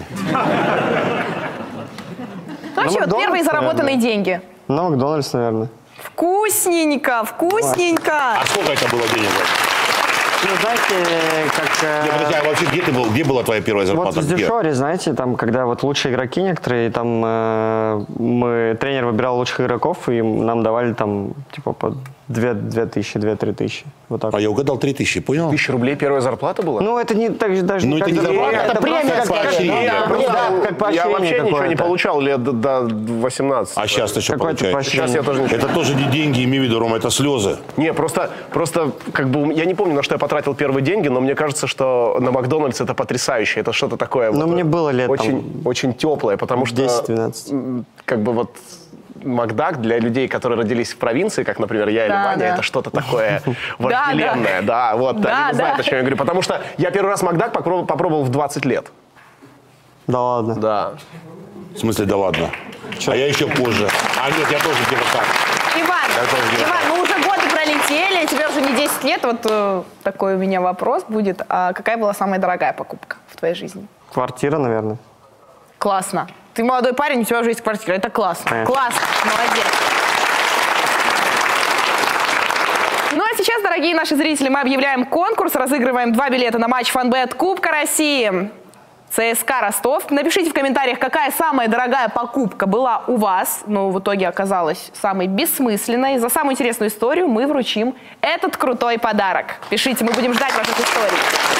Ну, вообще, вот Макдональдс, первые заработанные наверное. деньги. На Макдональдс, наверное. Вкусненько, вкусненько. А сколько это было денег? Ну, знаете, как... э, Не, подожди, а вообще где ты был? Где была твоя первая Вот зарплата? в Где? Дешоре, знаете, там, когда вот лучшие игроки некоторые, там э, мы, тренер выбирал лучших игроков, и нам давали там, типа, по две тысячи, две-три тысячи. Вот так. А я угадал три тысячи, понял? Тысяча рублей первая зарплата была? Ну, это не так же даже Ну, не это как не зарплата, зарплата, это премия просто как поощрение. да, Просто да, как я поощрение вообще ничего не какое-то. получал лет до, до восемнадцати. А сейчас ты что Какое-то получаешь? поощрение. Сейчас я тоже ничего. Это тоже не деньги, имею в виду, Рома, это слезы. Не, просто, просто, как бы, я не помню, на что я потратил первые деньги, но мне кажется, что на Макдональдс это потрясающе. Это что-то такое. Ну, вот, мне было лет очень, там очень теплое, потому что десять-двенадцать. м, как бы вот Макдак для людей, которые родились в провинции, как, например, я или Да, Ваня, да. это что-то такое Да, вожделенное. Да, вот, Да, они не знают, да. о чем я говорю. Потому что я первый раз Макдак попробовал, попробовал в двадцать лет. Да ладно. Да. В смысле, да ладно. А я еще позже. А нет, я тоже где-то так. Иван, тоже не Иван, ну уже годы пролетели, тебе уже не десять лет. Вот э, такой у меня вопрос будет. А какая была самая дорогая покупка в твоей жизни? Квартира, наверное. Классно. Ты молодой парень, у тебя уже есть квартира. Это классно. Понятно. Классно. Молодец. Ну а сейчас, дорогие наши зрители, мы объявляем конкурс. Разыгрываем два билета на матч Фанбет Кубка России. ЦСКА Ростов. Напишите в комментариях, какая самая дорогая покупка была у вас, но в итоге оказалась самой бессмысленной. За самую интересную историю мы вручим этот крутой подарок. Пишите, мы будем ждать ваших историй.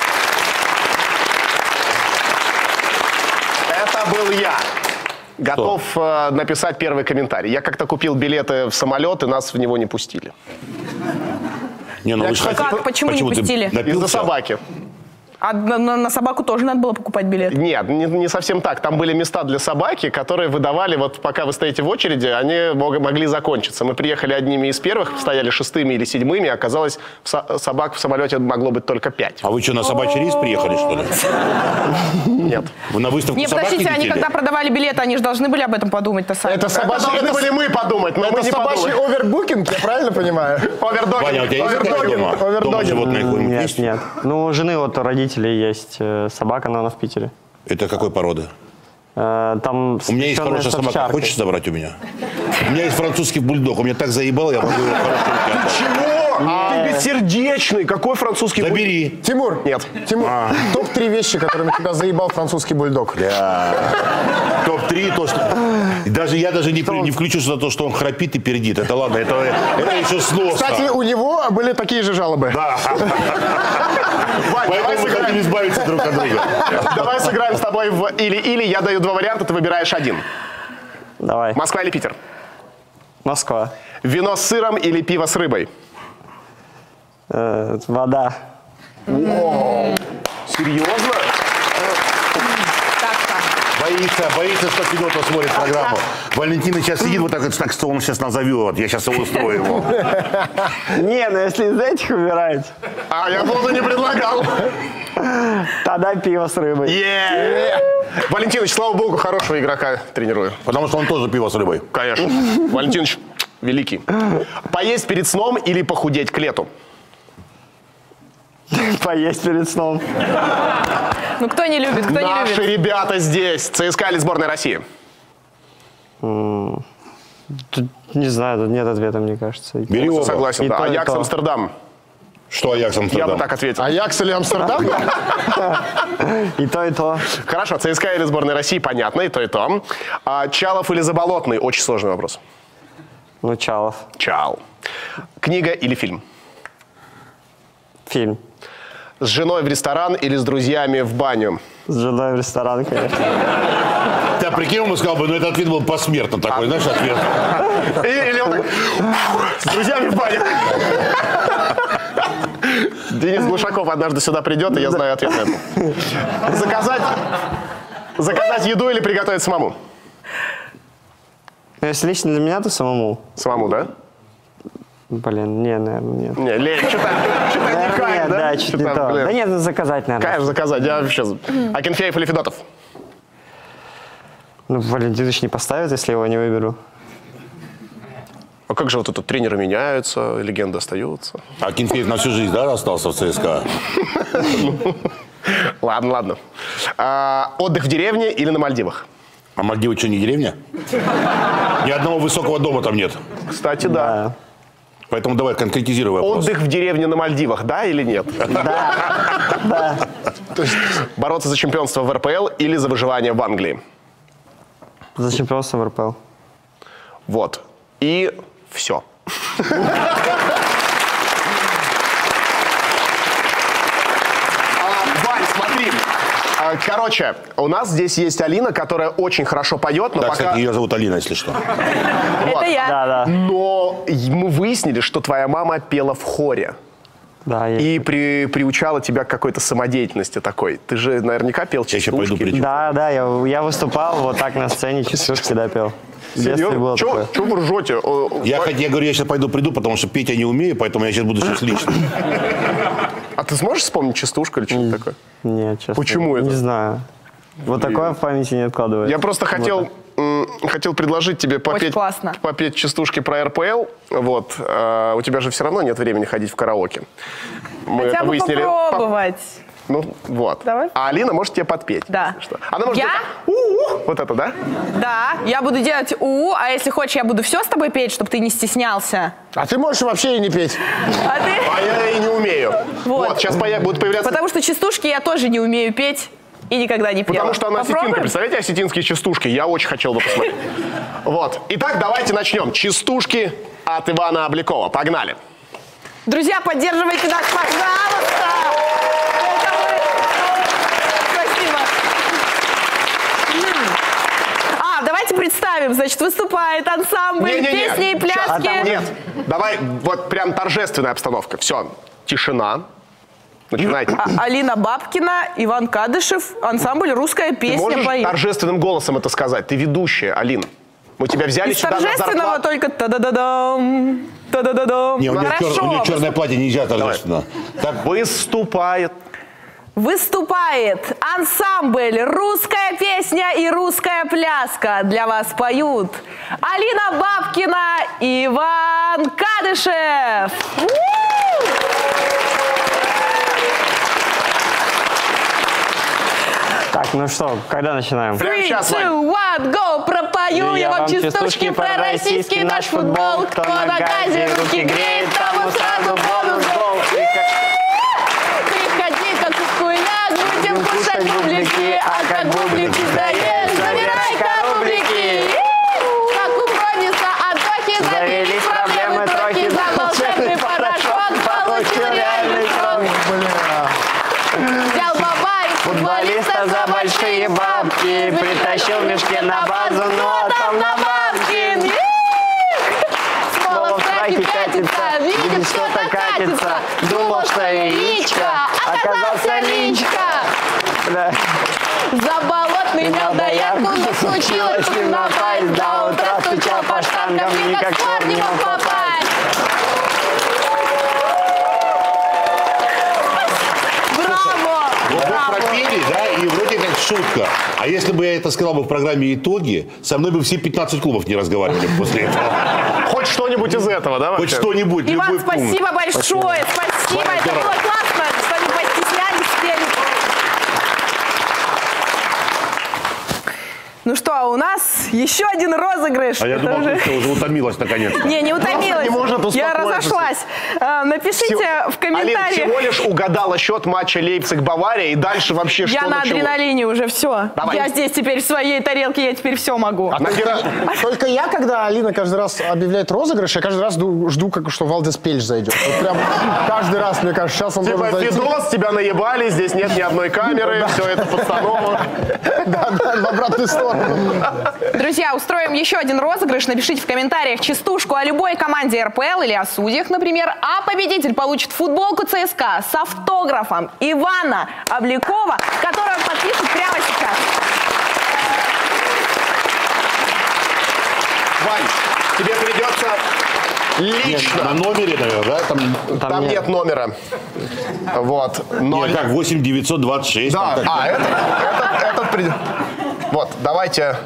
Это был я. Готов э, написать первый комментарий. Я как-то купил билеты в самолет, и нас в него не пустили. Не, ну вы же Как? хотите- Почему не ты пустили? напился? Из-за собаки. А на, на- на собаку тоже надо было покупать билет? Нет, не, не совсем так. Там были места для собаки, которые выдавали, вот пока вы стоите в очереди, они мог- могли закончиться. Мы приехали одними из первых, стояли шестыми или седьмыми, оказалось, в со- собак в самолете могло быть только пять. А вы что, на собачий рейс приехали, что ли? Нет. Вы на выставку Не, собак подождите, они летели? когда продавали билеты, они же должны были об этом подумать-то сами. Это Это собачий, должны были мы подумать, но мы это не собачий подумали. овербукинг, я правильно понимаю? Овердогинг. Ваня, у тебя есть такая Овердогинг. дома? Дома Овердогинг. животное какое-нибудь Нет, есть? нет. Ну, у жены вот у родителей есть э, собака, но она в Питере. Это какой породы? Э, Там У меня есть скрещенная хорошая с собака. овчаркой. Хочешь забрать у меня? У меня есть французский бульдог. Он меня так заебал, я могу его хорошо отдать. Чего? Ты бессердечный. Какой французский бульдог? Забери. Тимур, Нет. Тимур, топ три вещи, которыми тебя заебал французский бульдог. топ три, то, что... Даже я даже не, при- не включу за то, что он храпит и пердит. Это ладно, это, это еще сносно. Кстати, у него были такие же жалобы. Да. Вань, давай Поэтому мы сыграем. хотим избавиться друг от друга. Давай сыграем с тобой в или-или. Я даю два варианта, ты выбираешь один. Давай. Москва или Питер? Москва. Вино с сыром или пиво с рыбой? Э, Вода. Серьезно? Боится, боится, что Федотов смотрит программу. Валентина сейчас сидит вот так, вот, так что он сейчас назовет. Я сейчас его устрою его. Не, ну если из этих выбирать, А, я воду не предлагал. тогда пиво с рыбой. Е! Валентинович, слава богу, хорошего игрока тренирую. Потому что он тоже пиво с рыбой. Конечно. Валентинович великий. Поесть перед сном или похудеть к лету? Поесть перед сном. Ну кто не любит, кто не Наши любит? ребята здесь. ЦСКА или сборная России? Тут, не знаю, тут нет ответа, мне кажется. Бери оба. Согласен, И да. то, и Аякс то. Амстердам. Что Аякс Я Амстердам? бы так ответил. Аякс или Амстердам? И то, и то. Хорошо, ЦСКА или сборная России, понятно, и то, и то. А, Чалов или Заболотный? Очень сложный вопрос. Ну, Чалов. Чал. Книга или фильм? Фильм. С женой в ресторан или с друзьями в баню? С женой в ресторан, конечно. Да, прикинь, он бы сказал бы, но этот ответ был посмертно такой, знаешь, ответ. И- Или он так, с друзьями в баню. Денис Глушаков однажды сюда придет, и я знаю ответ на это. Заказать, заказать еду или приготовить самому? Но если лично для меня, то самому. Самому, да? Блин, не, наверное, нет. Не, Лень, что-то не Наверное, кайф, нет, да? да, чуть не то. блин. Да нет, ну заказать, наверное. Кайф заказать, я вообще... Акинфеев или Федотов? Ну, Валентинович не поставит, если его не выберу. А как же вот тут тренеры меняются, легенды остаются? А Акинфеев на всю жизнь, да, остался в ЦСКА? Ладно, ладно. А, отдых в деревне или на Мальдивах? А Мальдивы что, не деревня? Ни одного высокого дома там нет. Кстати, да. Да. Поэтому давай конкретизируй вопрос. Отдых в деревне на Мальдивах, да или нет? Да. То есть бороться за чемпионство в эр пэ эл или за выживание в Англии? За чемпионство в эр пэ эл. Вот. И все. Вань, смотри. А, Короче, у нас здесь есть Алина, которая очень хорошо поет, но Да, пока... кстати, ее зовут Алина, если что. Это я. Да, да. Но мы выяснили, что твоя мама пела в хоре. Да, есть. И при, приучала тебя к какой-то самодеятельности такой. Ты же наверняка пел Я еще пойду частушки. причем. Да, да, я, я выступал вот так на сцене, частушки, да, пел. В детстве было такое. Чего вы ржете? О, Я, хоть, я говорю, я сейчас пойду приду, потому что петь я не умею, поэтому я сейчас буду сейчас лично. А ты сможешь вспомнить частушку или что-то такое? Нет, честно. Почему это? Не знаю. Вот такое в памяти не откладывается. Я просто хотел, м, хотел предложить тебе попеть, классно. попеть частушки про эр пэ эл. Вот. А, у тебя же все равно нет времени ходить в караоке. Мы Хотя это бы выяснили. попробовать. Ну, вот. Давай. А Алина может тебе подпеть. Да. если что. Она может Я? делать «У-у». Вот это, да? Да, я буду делать у, а если хочешь, я буду все с тобой петь, чтобы ты не стеснялся. А ты можешь вообще и не петь. А ты? А я и не умею. Вот. Вот, сейчас поя- будут появляться... Потому что частушки я тоже не умею петь и никогда не пела. Потому что она осетинка. Попробуем? Представляете, осетинские частушки? Я очень хотел бы посмотреть. Вот. Итак, давайте начнем. Частушки от Ивана Обликова. Погнали. Друзья, поддерживайте нас, пожалуйста! Это вы. Спасибо. М. А, давайте представим. Значит, выступает ансамбль Не-не-не. песни и Щас. пляски. А там нет. Давай, вот прям торжественная обстановка. Все. Тишина. Начинайте. А- Алина Бабкина, Иван Кадышев, ансамбль «Русская Ты песня» можешь поет. торжественным голосом это сказать? Ты ведущая, Алин. Мы тебя взяли Из сюда на торжественного зарплату. только та-да-да-дам, та-да-да-дам. Не, у нее, Хорошо. чер- у нее черное платье, нельзя торжественно. Так, Выступает. Выступает ансамбль «Русская песня» и «Русская пляска». Для вас поют Алина Бабкина и Иван Кадышев. Так, ну что, когда начинаем? Прямо Three, сейчас, Вань. two, one, go! Пропою я вам частушки про российский наш футбол. Кто на газе руки греет, тому сразу бонус гол. Приходи, как кукуля, будем кушать бублики, а как бублики сдаешь, забирай-ка рублики. Как у Прониса Антохи завелись проблемы трохи, за волшебный порошок получил реальный срок. Взял бабай, футболиста за большие бабки, притащил в мешке на базу, ну а там на бабки. Смола в страхе катится, видит, что-то катится, думал, что яичко, оказался личка. Да. За болотный мял доярку, но случилось темнота, и до утра стучал по штангам, никак в спор не мог попасть. Браво! вот вы Браво! пропели, да, и вроде как шутка. А если бы я это сказал бы в программе «Итоги», со мной бы все пятнадцать клубов не разговаривали после этого. Хоть что-нибудь из этого, да? Хоть вообще? что-нибудь, Иван, любой пункт. спасибо большое, спасибо, Ваня, это здорово. было классно, что не постеснялись, спели. Ну что, а у нас еще один розыгрыш. А я Это думал, уже- ты что, уже утомилась наконец-то. Не, не утомилась. не может Я успокоиться. разошлась. А, Напишите Всего- в комментариях. Алин всего лишь угадала счет матча Лейпциг-Бавария, и дальше вообще Я что на началось? адреналине уже все. Давай. Я здесь теперь в своей тарелке, я теперь все могу. А нахера- Только я, когда Алина каждый раз объявляет розыгрыш, я каждый раз жду, жду, как, что Валдес Пельш зайдет. Вот прям каждый раз, мне кажется, сейчас он Типа, должен зайти. Фидос, тебя наебали, здесь нет ни одной камеры, все это постанова. Да, да, в обратную сторону. Друзья, устроим еще один розыгрыш. Напишите в комментариях частушку о любой команде эр пэ эл или о судьях, например. А победитель получит футболку ЦСКА с автографом Ивана Обликова, которую он подпишет прямо сейчас. Вань, Лично. На номере, наверное, да? Там, Там, Там нет. нет. номера. Вот. ноль. Нет, как восемь девятьсот двадцать шесть. Да, там как-то. а, этот, этот, этот при- Вот, давайте,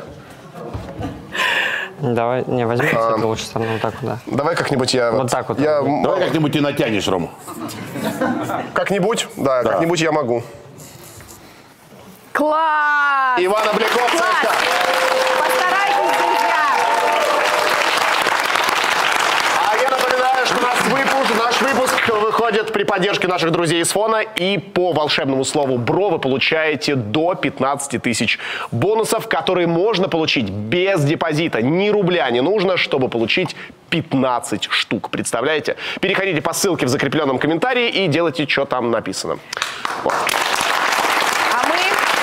Давай, не, возьми с этой лучшей стороны, вот так вот, да. давай как-нибудь я... Вот так вот. Я, Давай как-нибудь ты натянешь, Рома. как-нибудь, да, как-нибудь я могу. Класс! Иван Обляков, Класс! ЦСКА. Постарайтесь, друзья! А я напоминаю, что наш выпуск, наш выпуск выходит при поддержке наших друзей из Фона. И по волшебному слову «Бро» вы получаете до пятнадцати тысяч бонусов, которые можно получить без депозита. Ни рубля не нужно, чтобы получить пятнадцать штук. Представляете? Переходите по ссылке в закрепленном комментарии и делайте, что там написано. Вот. А мы...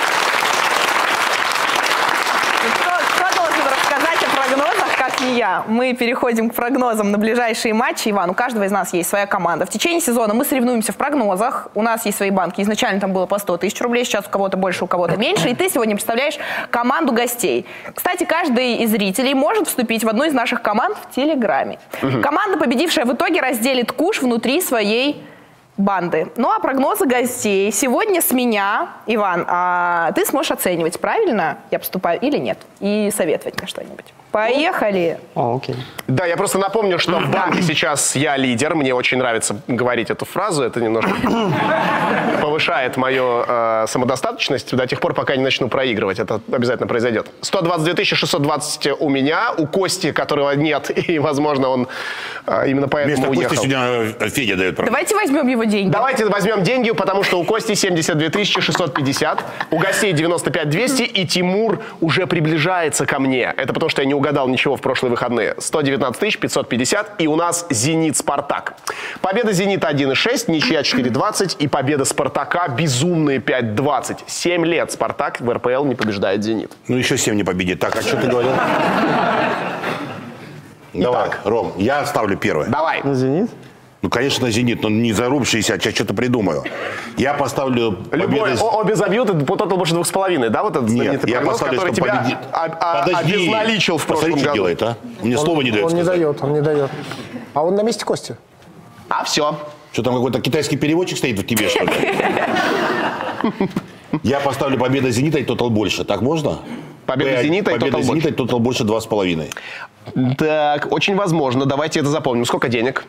Кто, кто должен рассказать о прогнозах, как не я? Мы переходим к прогнозам на ближайшие матчи. Иван, у каждого из нас есть своя команда. В течение сезона мы соревнуемся в прогнозах. У нас есть свои банки. Изначально там было по сто тысяч рублей, сейчас у кого-то больше, у кого-то меньше. И ты сегодня представляешь команду гостей. Кстати, каждый из зрителей может вступить в одну из наших команд в Телеграме. Команда, победившая в итоге, разделит куш внутри своей банды. Ну а прогнозы гостей сегодня с меня, Иван, а ты сможешь оценивать, правильно я поступаю или нет, и советовать мне что-нибудь. Поехали! О, окей. Да, я просто напомню, что в банке сейчас я лидер. Мне очень нравится говорить эту фразу. Это немножко повышает мою э, самодостаточность до тех пор, пока не начну проигрывать. Это обязательно произойдет. сто двадцать две тысячи шестьсот двадцать у меня, у Кости, которого нет, и, возможно, он э, именно поэтому Вместо уехал. Кости сегодня Федя дает прогноз. Давайте возьмем его деньги. Давайте возьмем деньги, потому что у Кости семьдесят две тысячи шестьсот пятьдесят, у гостей девяносто пять тысяч двести, и Тимур уже приближается ко мне. Это потому что я не угадал ничего в прошлые выходные. сто девятнадцать тысяч пятьсот пятьдесят, и у нас «Зенит-Спартак». Победа «Зенита» один и шесть, ничья четыре двадцать, и победа «Спартака» безумные пять двадцать. семь лет «Спартак» в эр пэ эл не побеждает «Зенит». Ну, еще семь не победит. Так, а что ты говорил? Давай, Ром, я ставлю первое. Давай. На «Зенит»? Ну, конечно, «Зенит», но не за руб шестьдесят, я что-то придумаю. Я поставлю... Любой, победу- о- обе забьют, и по тоталу больше двух с половиной, да, вот этот Нет, знаменитый я прогноз, поставлю, который что тебя победит. а- а- Подожди, обезналичил в прошлом посмотри, что году. делает, а? Мне слова не дает Он не сказать. дает, он не дает. А он на месте Кости. А все. Что там, какой-то китайский переводчик стоит в тебе, что ли? Я поставлю победа «Зенита» и тотал больше. Так можно? Победа П- «Зенита» и победа тотал «Зенита» больше. и тотал больше два с половиной. Так, очень возможно. Давайте это запомним. Сколько денег?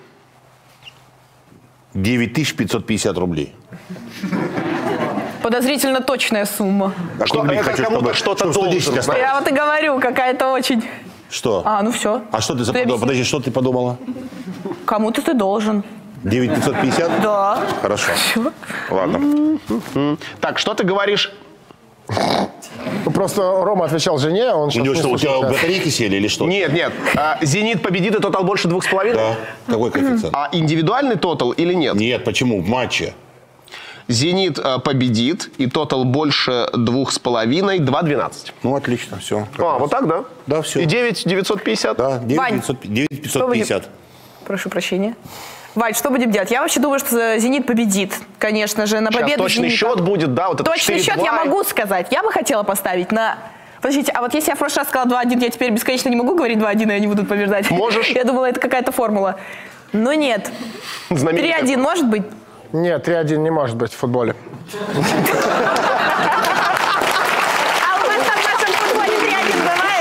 девять тысяч пятьсот пятьдесят рублей. Подозрительно точная сумма. А Что, рублей это хочу, кому-то чтобы- что-то чтобы сто десять должен, осталось. Я вот и говорю, какая-то очень... Что? А, ну все. А что ты за Ты подумала? объясни. Подожди, что ты подумала? Кому-то ты должен. девять тысяч пятьсот пятьдесят? Да. Хорошо. Ладно. Так, что ты говоришь? Ну, просто Рома отвечал жене, он У сейчас него не что, у тебя слушает. батарейки сели или что? Нет, нет. А, «Зенит» победит, и тотал больше двух с половиной? Да. Какой коэффициент? А индивидуальный тотал или нет? Нет, почему? В матче. «Зенит» а, победит, и тотал больше двух с половиной, два двенадцать. Ну, отлично, все. А, вот так, да? Да, всё. И девять девятьсот пятьдесят? Да, Вань, девять тысяч пятьсот пятьдесят. Прошу прощения. Вань, что будем делать? Я вообще думаю, что «Зенит» победит, конечно же, на Сейчас победу точный «Зенита». счет будет, да? Вот это Точный счет я четыре два. могу сказать. Я бы хотела поставить на... Подождите, а вот если я в прошлый раз сказала два один, я теперь бесконечно не могу говорить два один, и они будут побеждать? Можешь. Я думала, это какая-то формула. Но нет. Знаменитая. три один может быть? Нет, три один не может быть в футболе. А у вас там в нашем футболе три один бывает?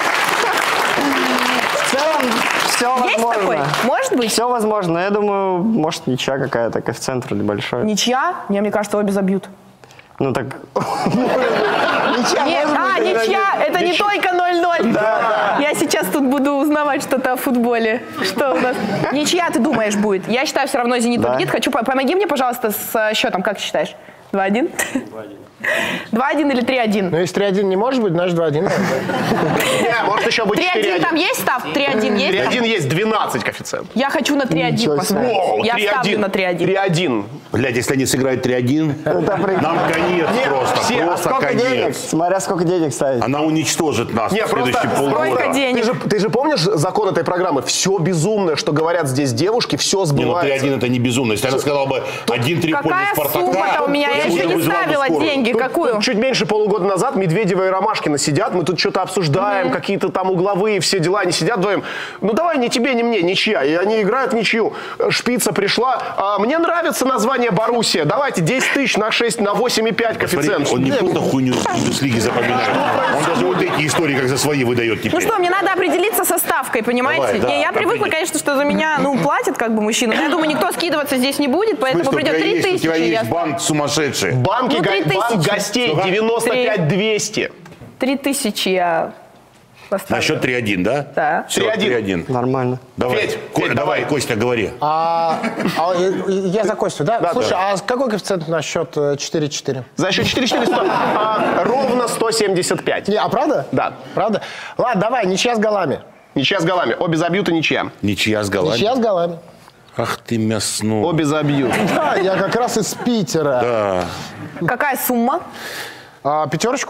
В целом, все Есть такой? возможно. Может быть? Все возможно. Я думаю, может, ничья какая-то, коэффициент вроде большой. Ничья? Мне, мне кажется, обе забьют. Ну так... Ничья, Нет, может а, быть, ничья, это не только ноль ноль. Я сейчас тут буду узнавать что-то о футболе. Что у нас? Ничья, ты думаешь, будет? Я считаю, все равно «Зенит» Да. победит. Хочу, по- помоги мне, пожалуйста, с э, счетом, как ты считаешь? два один? два один или три один? Но если три один не может быть, значит два один. Не, может еще быть три четыре один там один. есть став? три один есть? три там? один есть, двенадцать коэффициент. Я хочу на три один Ничего себе. поставить. Я ставлю на три один. три один. Блядь, если они сыграют три один, нам конец просто. все, а Просто Сколько денег? конец. Смотря сколько денег ставить. Она уничтожит нас Не, в следующие просто полгода. Сколько денег? Ты же, ты же помнишь закон этой программы? Все безумное, что говорят здесь девушки, все Не, ну три сбывается. один это не безумно. Если она сказала бы один три в пользу Какая Спартака... сумма-то у меня? Я это еще не вызывало бы ставила скорую. деньги. Тут- какую? тут чуть меньше полугода назад Медведева и Ромашкина сидят, мы тут что-то обсуждаем, какие-то там угловые все дела, они сидят вдвоем. Ну давай, ни тебе, ни мне, ничья. И они играют в ничью. Шпица пришла. А, мне нравится название Боруссия. Давайте десять тысяч на шесть, на восемь и пять коэффициент. Он не просто хуйню из лиги запоминает. Он даже вот эти истории как за свои выдает теперь. Ну что, мне надо определиться со ставкой, понимаете? Давай, да, не, я привыкла, определи. конечно, что за меня, ну, платят как бы мужчина. Но я думаю, никто скидываться здесь не будет, поэтому Смысл, у придет тебя три есть- У тебя тысячи. есть банк сумасшедший. Банки, Ну, го- три банк тысячи. гостей Сколько? девяносто пять двести. Три тысячи я поставлю. На счет три один, да? Да. Всё, три один. три один. Нормально. Давай, Федь, Ко- Федь, давай, давай. Костя, говори. А, а, э, я за Костю, да? Да, Слушай, да. а какой коэффициент на счет э, четыре четыре? За счет четыре четыреста а, ровно сто семьдесят пять. Не, а правда? Да. Правда? Ладно, давай, ничья с голами. Ничья с голами. Обе забьют и ничья. Ничья с голами. Ничья с голами. Ах ты мясно. Обе забьют. Да, я как раз из Питера. Да. Какая сумма? А, пятерочку?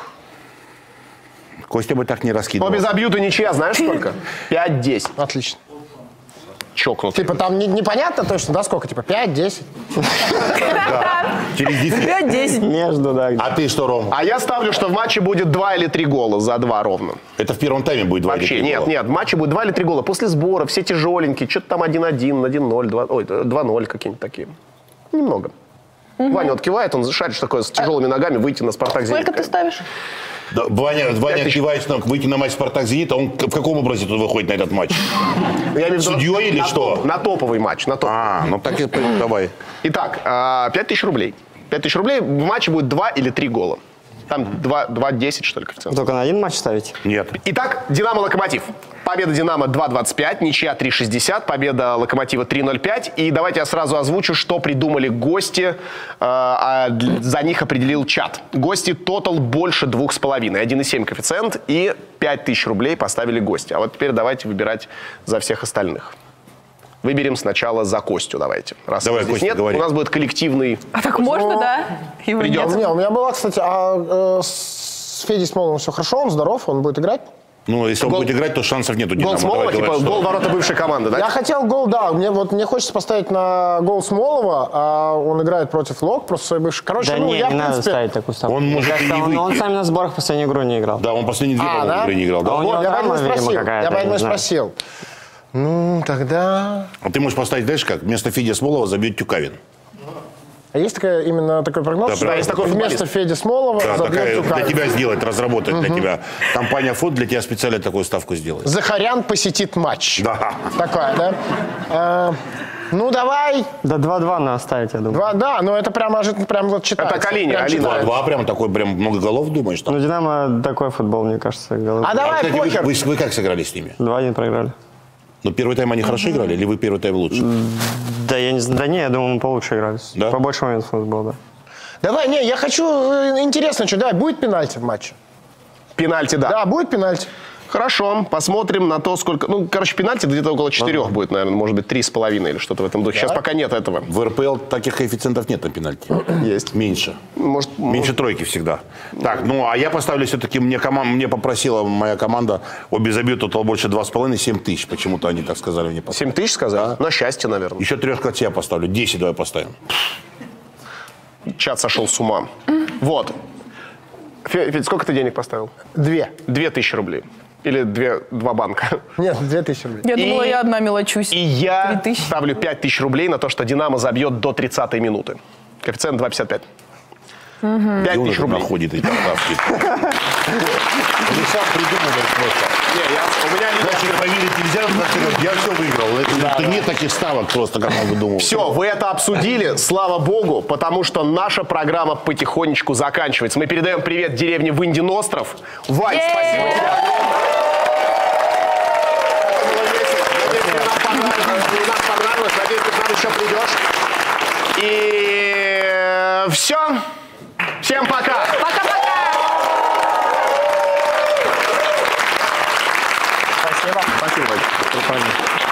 Костя бы так не раскидывал. Обе забьют и ничья. Знаешь сколько? пять десять. Отлично. Чокнутый. Типа там не- непонятно точно, да, сколько? Типа пять десять? Через десять. пять-десять. Между, да. где-то. А ты что, Ром? А я ставлю, что в матче будет два или три гола за два ровно. Это в первом тайме будет два или Вообще, три нет, гола? нет, в матче будет два или три гола. После сбора все тяжеленькие, что-то там один один, один ноль, два ой, два ноль какие-нибудь такие. Немного. Ваня вот кивает, он шарит, что такое с тяжелыми ногами выйти на «Спартак» «Зенит». Сколько ты ставишь? Да, Ваня, Ваня тысяч. кивает нам выйти на матч «Спартак-Зенит», а он в каком образе тут выходит на этот матч? Я имею в виду Судьей или на что? топ- На топовый матч, на топ. А, ну так и давай. Итак, а, пять тысяч рублей. пять тысяч рублей, в матче будет два или три гола. Там два десять, что ли, коэффициент. Только на один матч ставить? Нет. Итак, «Динамо-Локомотив». Победа «Динамо» два двадцать пять, ничья три шестьдесят, победа «Локомотива» три ноль пять. И давайте я сразу озвучу, что придумали гости. э, а для- за них определил чат. Гости тотал больше двух с половиной, один и семь коэффициент, и пять тысяч рублей поставили гости. А вот теперь давайте выбирать за всех остальных. Выберем сначала за Костю, давайте. Раз Давай, его здесь Костя, нет, говори. у нас будет коллективный... А так можно, да? Его Придем. нет. Не, у меня была, кстати, а э, с Федей Смоловым все хорошо, он здоров, он будет играть? Ну, если он Гол- будет играть, то шансов нет у «Динамо». Гол Смолова, Давай типа говори, что- гол ворота бывшей команды, да? Я хотел гол, да, мне, вот, мне хочется поставить на гол Смолова, а он играет против Лок, просто своей бывшей. Короче, Да ну, не, я, не в надо принципе... ставить такую ставку. Он Мне может кажется, и не он, он выйти. сам на сборах последнюю игру не играл. Да, он последние две, А, по-моему, да? игры не играл. Да? А у него Вот, я поэтому травма, видимо, спросил, какая-то, я поэтому не и знаю. спросил. Ну, тогда... А ты можешь поставить, знаешь как, вместо Феди Смолова забьет Тюкавин. А есть такая, именно такой прогноз, Да, что правда. есть такой вместо футболист. Феди Смолова Да, забьет такая, для Тюкавин. тебя сделать, разработать для тебя. Компания «Фот» для тебя специально такую ставку сделает. Захарян посетит матч. Да. Такая, да? А, ну, давай. Да два-два надо ставить, я думаю. Два, да, но это прям, ожи- прям вот читается. Это Калиня, Прям Алина. читается. Два прям такой, прям много голов думаешь там? Ну, «Динамо» такой футбол, мне кажется. голы. А А, давай кстати, вы, покер. вы- вы как сыграли с ними? два один проиграли. Ну, первый тайм они хорошо играли, или вы первый тайм лучше? Да, я не знаю. Да не, я думаю, мы получше играли. Да? Побольше моментов у нас было, да. Давай, не, я хочу, э, интересно, что, давай, будет пенальти в матче? Пенальти, да. Да, будет пенальти. Хорошо, посмотрим на то, сколько... Ну, короче, пенальти где-то около четырех будет, наверное, может быть, три с половиной или что-то в этом духе. Сейчас пока нет этого. В РПЛ таких коэффициентов нет на пенальти. Есть. Меньше. Может, Меньше тройки всегда. Так, ну, а я поставлю все-таки, мне, коман- мне попросила моя команда, обе забьют тотал больше два с половиной, семь тысяч. Почему-то они так сказали мне. семь тысяч сказать? На счастье, наверное. Еще трешку от себя поставлю, десять давай поставим. Чат сошел с ума. Вот. Фе- Федь, сколько ты денег поставил? Две. Две тысячи рублей. Или две, два банка. Нет, две тысячи рублей. Я И- думала, я одна мелочусь. И я Три тысячи. ставлю пять тысяч рублей на то, что «Динамо» забьет до тридцатой минуты. Коэффициент два пятьдесят пять. пять И он тысяч это рублей. находит эти ставки. Они сам придумывают просто. Не, я- у меня линия- Значит, проверить нельзя, потому что я все выиграл. Это, это нет таких ставок просто, как он выдумывал. Все, вы это обсудили, слава богу, потому что наша программа потихонечку заканчивается. Мы передаем привет деревне Вындин-Остров. Вань, Е-е-е! спасибо тебе огромное. Это было весело. Надеюсь, тебе нам понравилось. Нам понравилось. Надеюсь, ты к нам еще придешь. И все. Всем пока. Пока-пока! Спасибо. Спасибо, Вань.